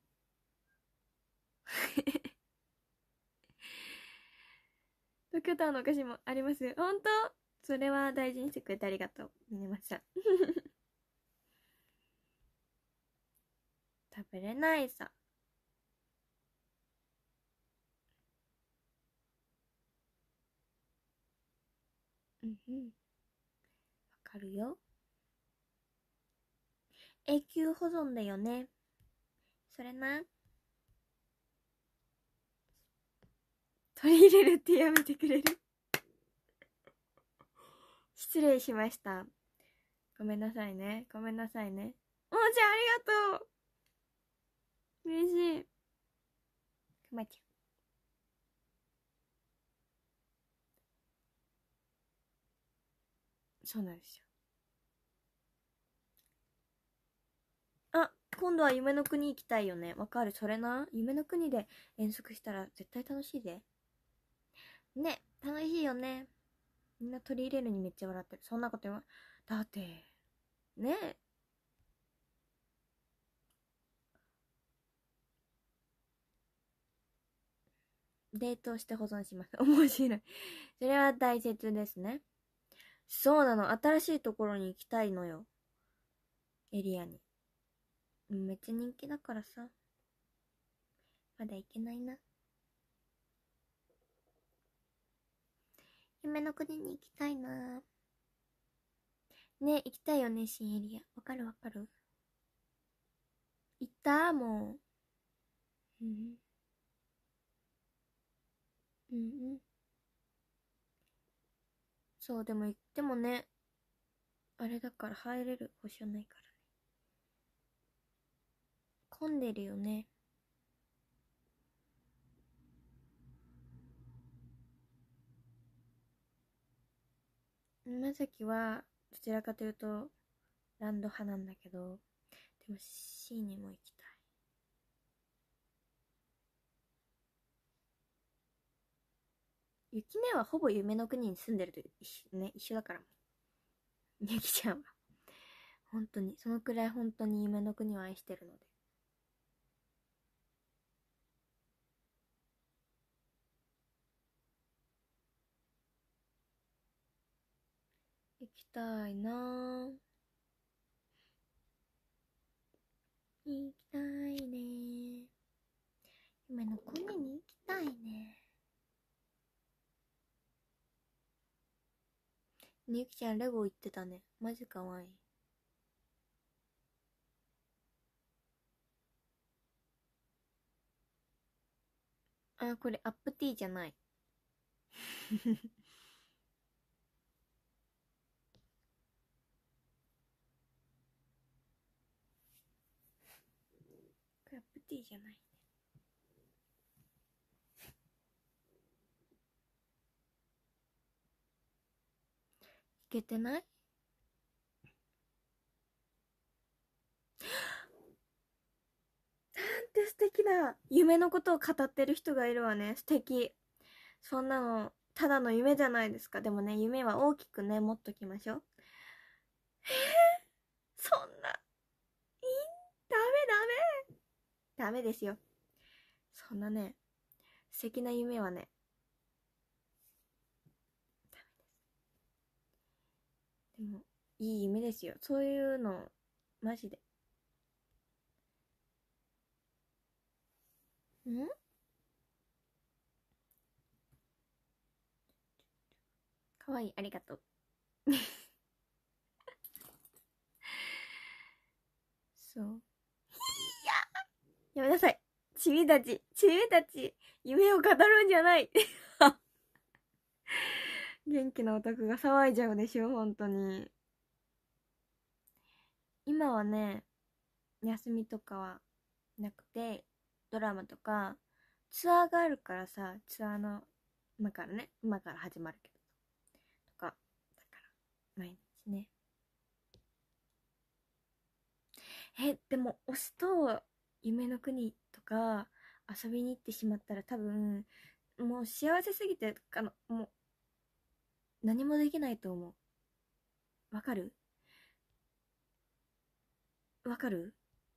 東京タワーのお菓子もあります。ほんと？それは大事にしてくれてありがとう。ミネマちゃん。食べれないさ。うんうん。わかるよ。永久保存だよね。それな。取り入れるってやめてくれる？失礼しました。ごめんなさいね。ごめんなさいね。おーちゃんありがとう。嬉しい。くまちゃん。そうなんですよ。あ、今度は夢の国行きたいよね。わかる？それな。夢の国で遠足したら絶対楽しいで。ね、楽しいよね。みんな取り入れるにめっちゃ笑ってる。そんなこと言わん。だって、ね。冷凍して保存します。面白い。それは大切ですね。そうなの。新しいところに行きたいのよ。エリアに。めっちゃ人気だからさ。まだ行けないな。夢の国に行きたいな。ね、行きたいよね、新エリア。わかるわかる。行ったもう。うん。うんうん。そう、でも行ってもね、あれだから入れる保証ないからね。混んでるよね。今崎は、どちらかというと、ランド派なんだけど、でも C にも行きたい。ゆきねはほぼ夢の国に住んでると一緒ね、一緒だからもん。ゆきちゃんは。本当に、そのくらい本当に夢の国を愛してるので。行きたいなぁ。行きたいね。夢の国に行きたいね。ねゆきちゃんレゴ行ってたね。マジかわいい。あ、これアップティーじゃない。これアップティーじゃない。いけてない？なんて素敵な夢のことを語ってる人がいるわね。素敵。そんなの、ただの夢じゃないですか。でもね、夢は大きくね、持っときましょう。えー、そんな、いい、ダメダメ。ダメですよ。そんなね、素敵な夢はね、ダメです。でも、いい夢ですよ。そういうの、マジで。 んかわいい、ありがとう。そう。いや、やめなさい。ちびたち、ちびたち、夢を語るんじゃない。元気なオタクが騒いじゃうでしょ、本当に。今はね、休みとかはなくて、ドラマとか、ツアーがあるからさ、ツアーの、今からね、今から始まるけど。とか、だから、毎日ね。え、でも、推しと夢の国とか遊びに行ってしまったら多分、もう幸せすぎて、あの、もう、何もできないと思う。わかるわかる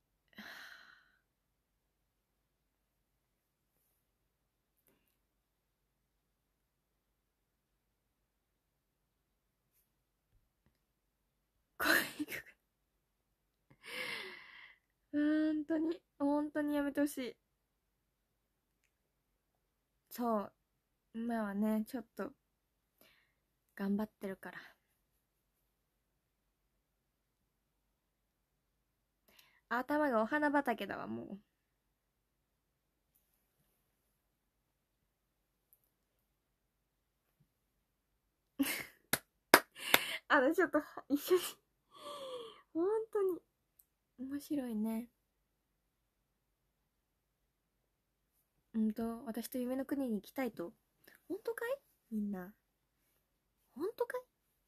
声が本当に、本当にやめてほしい。そう。今はね、ちょっと、頑張ってるから。頭がお花畑だわ、もう。あの、ちょっと、一緒に本当に、面白いね。うんと、私と夢の国に行きたいと。本当かいみんな。本当かい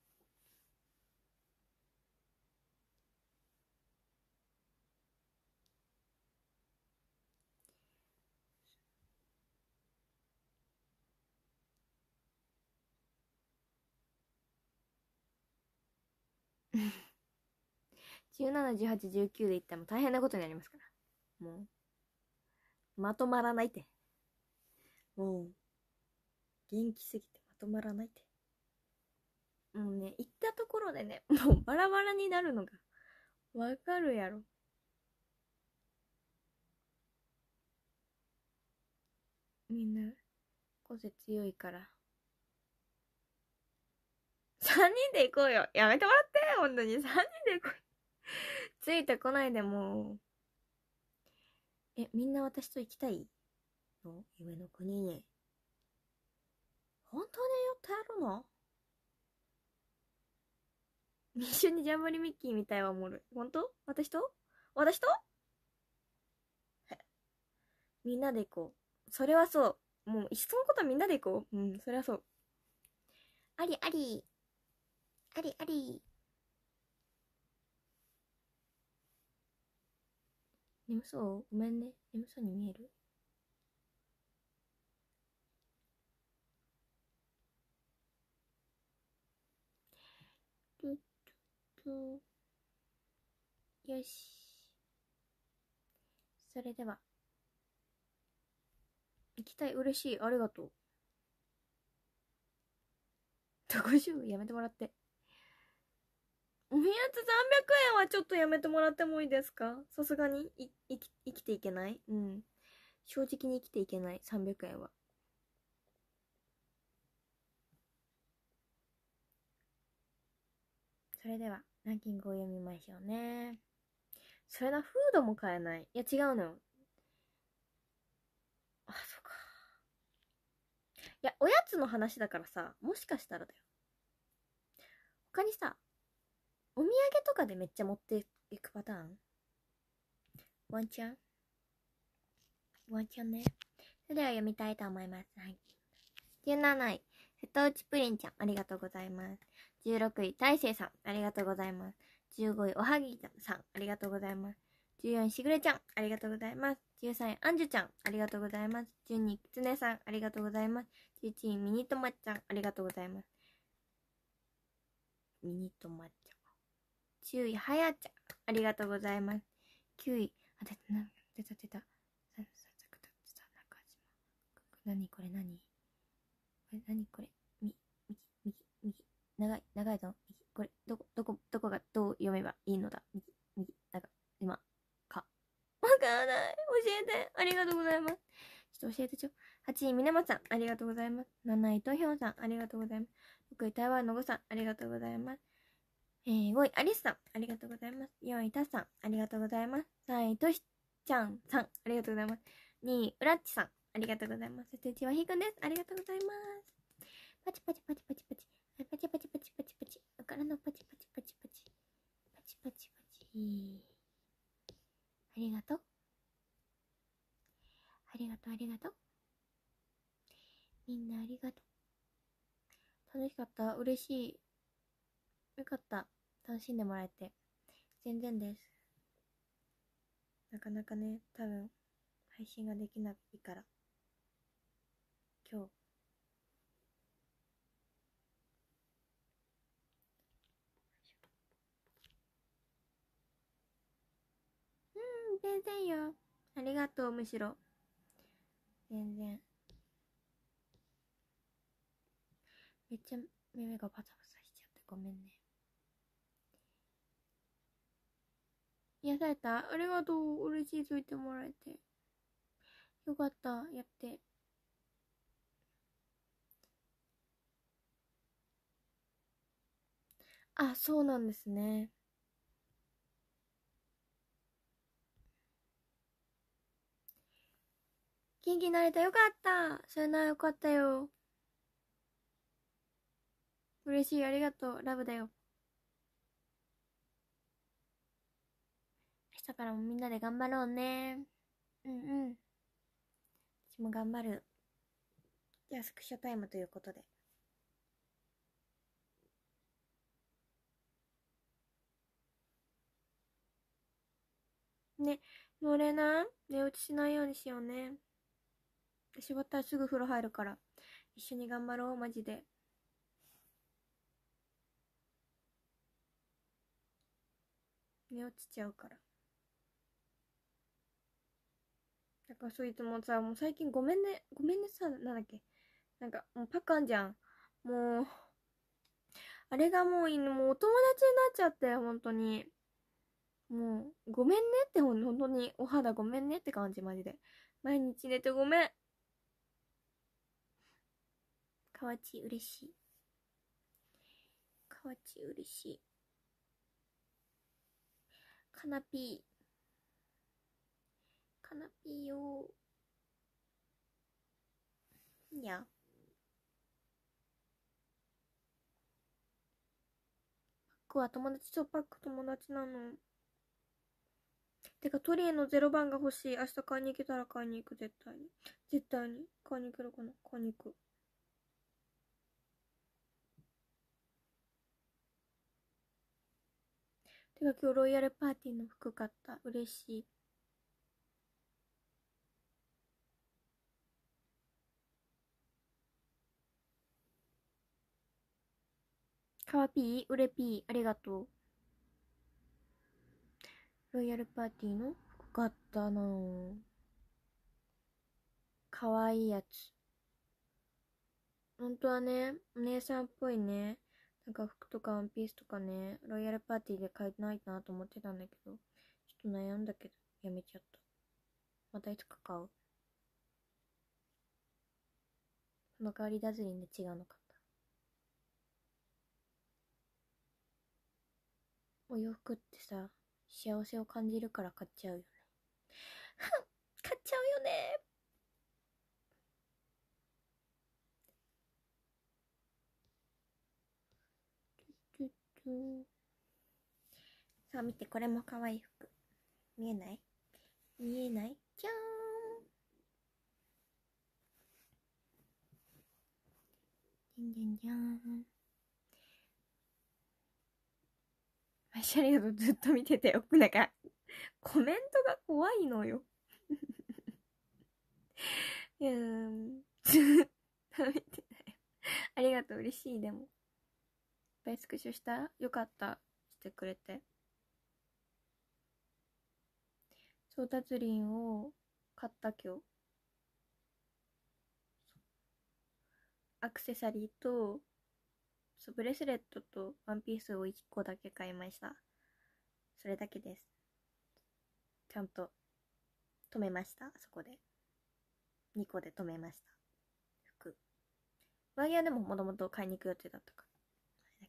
じゅうなな、じゅうはち、じゅうきゅうで行ったらもう大変なことになりますから。もう、まとまらないって。もう、元気すぎてまとまらないって。もうね、行ったところでね、もうバラバラになるのが、わかるやろ。みんな、個性強いから。さんにんで行こうよ。やめてもらって、本当に。さんにんで行こう。ついてこないでもう。え、みんな私と行きたいの夢の国に。本当に寄ってやるの一緒にジャンボリミッキーみたいはおもろい。本当私と私とみんなで行こう。それはそう。もう、いっそのことはみんなで行こう。うん、それはそう。ありあり。ありあり。眠そうごめんね。眠そうに見えるトゥトよし。それでは。行きたい。嬉しい。ありがとう。ごじゅうやめてもらって。おやつさんびゃくえんはちょっとやめてもらってもいいですかさすがにい生き生きていけないうん。正直に生きていけない。さんびゃくえんは。それでは、ランキングを読みましょうね。それな、フードも買えない。いや、違うのよ。あ、そっか。いや、おやつの話だからさ、もしかしたらだよ。他にさ、お土産とかでめっちゃ持っていくパターンワンチャンワンチャンね。それでは読みたいと思います。はい。じゅうなない、瀬戸内プリンちゃん、ありがとうございます。じゅうろくい、大勢さん、ありがとうございます。じゅうごい、おはぎさん、ありがとうございます。じゅうよんい、しぐれちゃん、ありがとうございます。じゅうさんい、あんじゅちゃん、ありがとうございます。じゅうにい、きつねさん、ありがとうございます。じゅういちい、ミニトマちゃん、ありがとうございます。ミニトマちゃん。じゅうい、はやちゃん、ありがとうございます。きゅうい、あ、出た、出た、出た。何これ何これ何これみ、右、右、右。長い、長いぞ。右。これ、どこ、どこ、どこがどう読めばいいのだ右、右、長い。今、か。わからない。教えて。ありがとうございます。 ちょっと教えてちょ。はちい、みねまさん、ありがとうございます。なない、とひょんさん、ありがとうございます。ろくい、台湾のごさん、ありがとうございます。えー、ごい、アリスさん、ありがとうございます。よんい、タスさん、ありがとうございます。さんい、としちゃんさん、ありがとうございます。にい、うらっちさん、ありがとうございます。そしていちいはひーくんです。ありがとうございます。パチパチパチパチパチ。パチパチパチパチパチ。だからのパチパチパチパチ。パチパチパチ。ありがとう。ありがとう、ありがとう。みんなありがとう。楽しかった。嬉しい。よかった。楽しんでもらえて。全然です。なかなかね、多分、配信ができないから。今日。うん、全然よ。ありがとう、むしろ。全然。めっちゃ目がバサバサしちゃってごめんね。癒された？ありがとう。嬉しい、そう言ってもらえて。よかった、やって。あ、そうなんですね。元気になれた。よかった。それならよかったよ。嬉しい、ありがとう。ラブだよ。明日からもみんなで頑張ろうね。うんうん。私も頑張る。じゃあ、スクショタイムということで。ね、乗れな寝落ちしないようにしようね。私終わったらすぐ風呂入るから。一緒に頑張ろう、マジで。寝落ちちゃうから。だからそういつもさ、もう最近ごめんね、ごめんねさ、なんだっけ。なんか、もうパカンじゃん。もう、あれがもういいの、もうお友達になっちゃって、本当に。もう、ごめんねって、ほん本当に、お肌ごめんねって感じ、マジで。毎日寝てごめん。かわち嬉しい。かわち嬉しい。かなぴー。かなぴーよー。いや。パックは友達とパック友達なの。てか、トリエのゼロ番が欲しい。明日買いに行けたら買いに行く、絶対に。絶対に。買いに行けるかな？買いに行く。てか、今日ロイヤルパーティーの服買った。嬉しい。かわぴー、うれぴー、ありがとう。ロイヤルパーティーの服買ったの。かわいいやつ。ほんとはね、お姉さんっぽいね。なんか服とかワンピースとかね、ロイヤルパーティーで買えないなと思ってたんだけど、ちょっと悩んだけど、やめちゃった。またいつか買う。その代わりダズリンで違うの買った。お洋服ってさ、幸せを感じるから買っちゃうよね。買っちゃうよね。さあ見て、これも可愛い服。見えない？見えない？じゃーん。じゃんじゃんじゃーん。マシャリがずっと見ててよ。なんか、コメントが怖いのよ。うーん。ずっと見てない。ありがとう、嬉しい、でも。いっぱいスクショした？よかった。してくれて。そう、ダズリンを買った今日。アクセサリーと、そう、ブレスレットとワンピースをいっこだけ買いました。それだけです。ちゃんと止めました、そこで。 にこで止めました。服。上着はでももともと買いに行く予定だったから。あれだ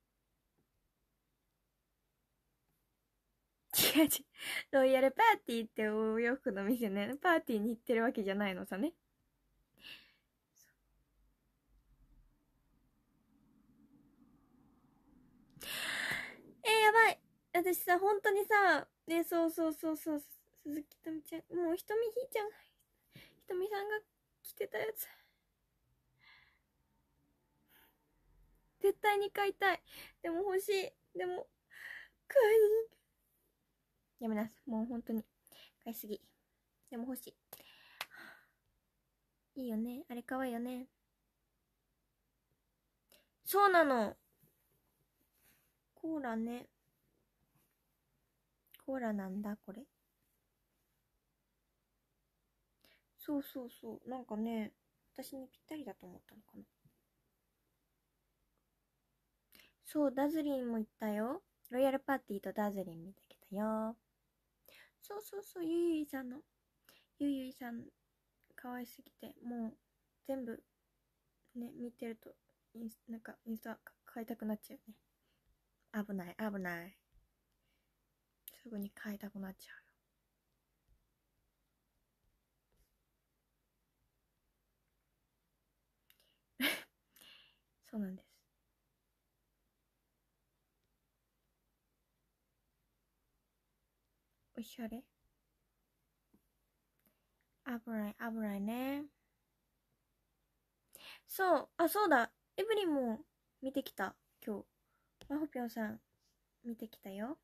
けど。違う違う。ロイヤルパーティーってお洋服の店ね。パーティーに行ってるわけじゃないのさね。えー、やばい。私さ、本当にさ、ね、そうそうそうそう、鈴木とみちゃん、もうひとみひーちゃん、ひとみさんが着てたやつ。絶対に買いたい。でも欲しい。でも、買いに。やめなさい。もう本当に。買いすぎ。でも欲しい。いいよね。あれ可愛いよね。そうなの。コーラね。コーラなんだ、これ。そうそうそう。なんかね、私にぴったりだと思ったのかな。そう、ダズリンも行ったよ。ロイヤルパーティーとダズリン見てきたよ。そうそうそう、ゆいゆいさんの。ゆいゆいさん、可愛すぎて、もう、全部、ね、見てると、インスなんか、インスタ買いたくなっちゃうね。危ない、危ない。すぐに買いたくなっちゃうよ。そうなんです。おしゃれ危ない、危ないね。そう、あ、そうだ。エブリンも見てきた、今日。まほぴょんさん、見てきたよ。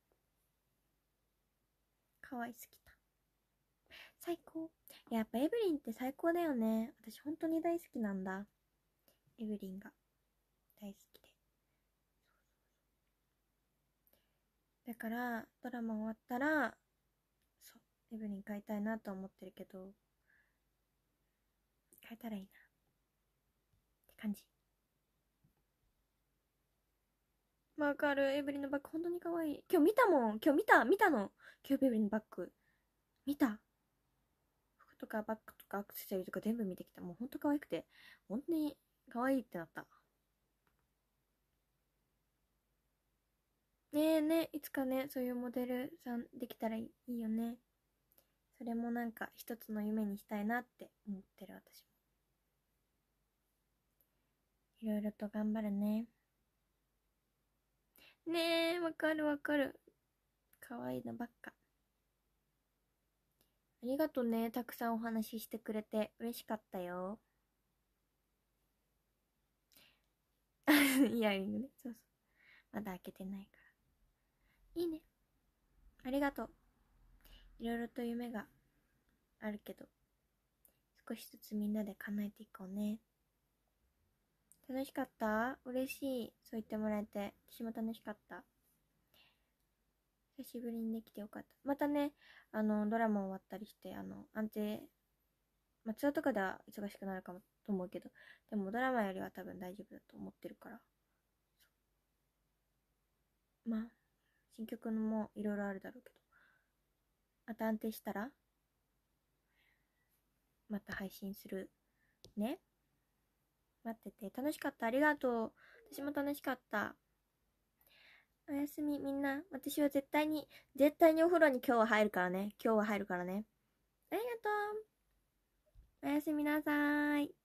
可愛すぎた。最高。やっぱエブリンって最高だよね。私本当に大好きなんだ。エブリンが。大好きで。だから、ドラマ終わったら、そう、エブリン買いたいなと思ってるけど、買えたらいいな。って感じ。わかる。エブリンのバッグ本当に可愛い。今日見たもん。今日見た見たの。今日エブリンのバッグ。見た。服とかバッグとかアクセサリーとか全部見てきた。もうほんと可愛くて。本当に可愛いってなった。ねえね、いつかね、そういうモデルさんできたらいいよね。それもなんか一つの夢にしたいなって思ってる私も。いろいろと頑張るね。ねえ、わかるわかる。可愛いのばっか。ありがとね、たくさんお話ししてくれて嬉しかったよ。イヤリングね、そうそう。まだ開けてないから。いいね。ありがとう。いろいろと夢があるけど、少しずつみんなで叶えていこうね。楽しかった？嬉しい。そう言ってもらえて。私も楽しかった。久しぶりにできてよかった。またね、あの、ドラマ終わったりして、あの、安定、まあ、ツアーとかでは忙しくなるかもと思うけど、でもドラマよりは多分大丈夫だと思ってるから。まあ、新曲もいろいろあるだろうけど、また安定したら、また配信するね。待ってて。楽しかった。ありがとう。私も楽しかった。おやすみ、みんな。私は絶対に、絶対にお風呂に今日は入るからね。今日は入るからね。ありがとう。おやすみなさーい。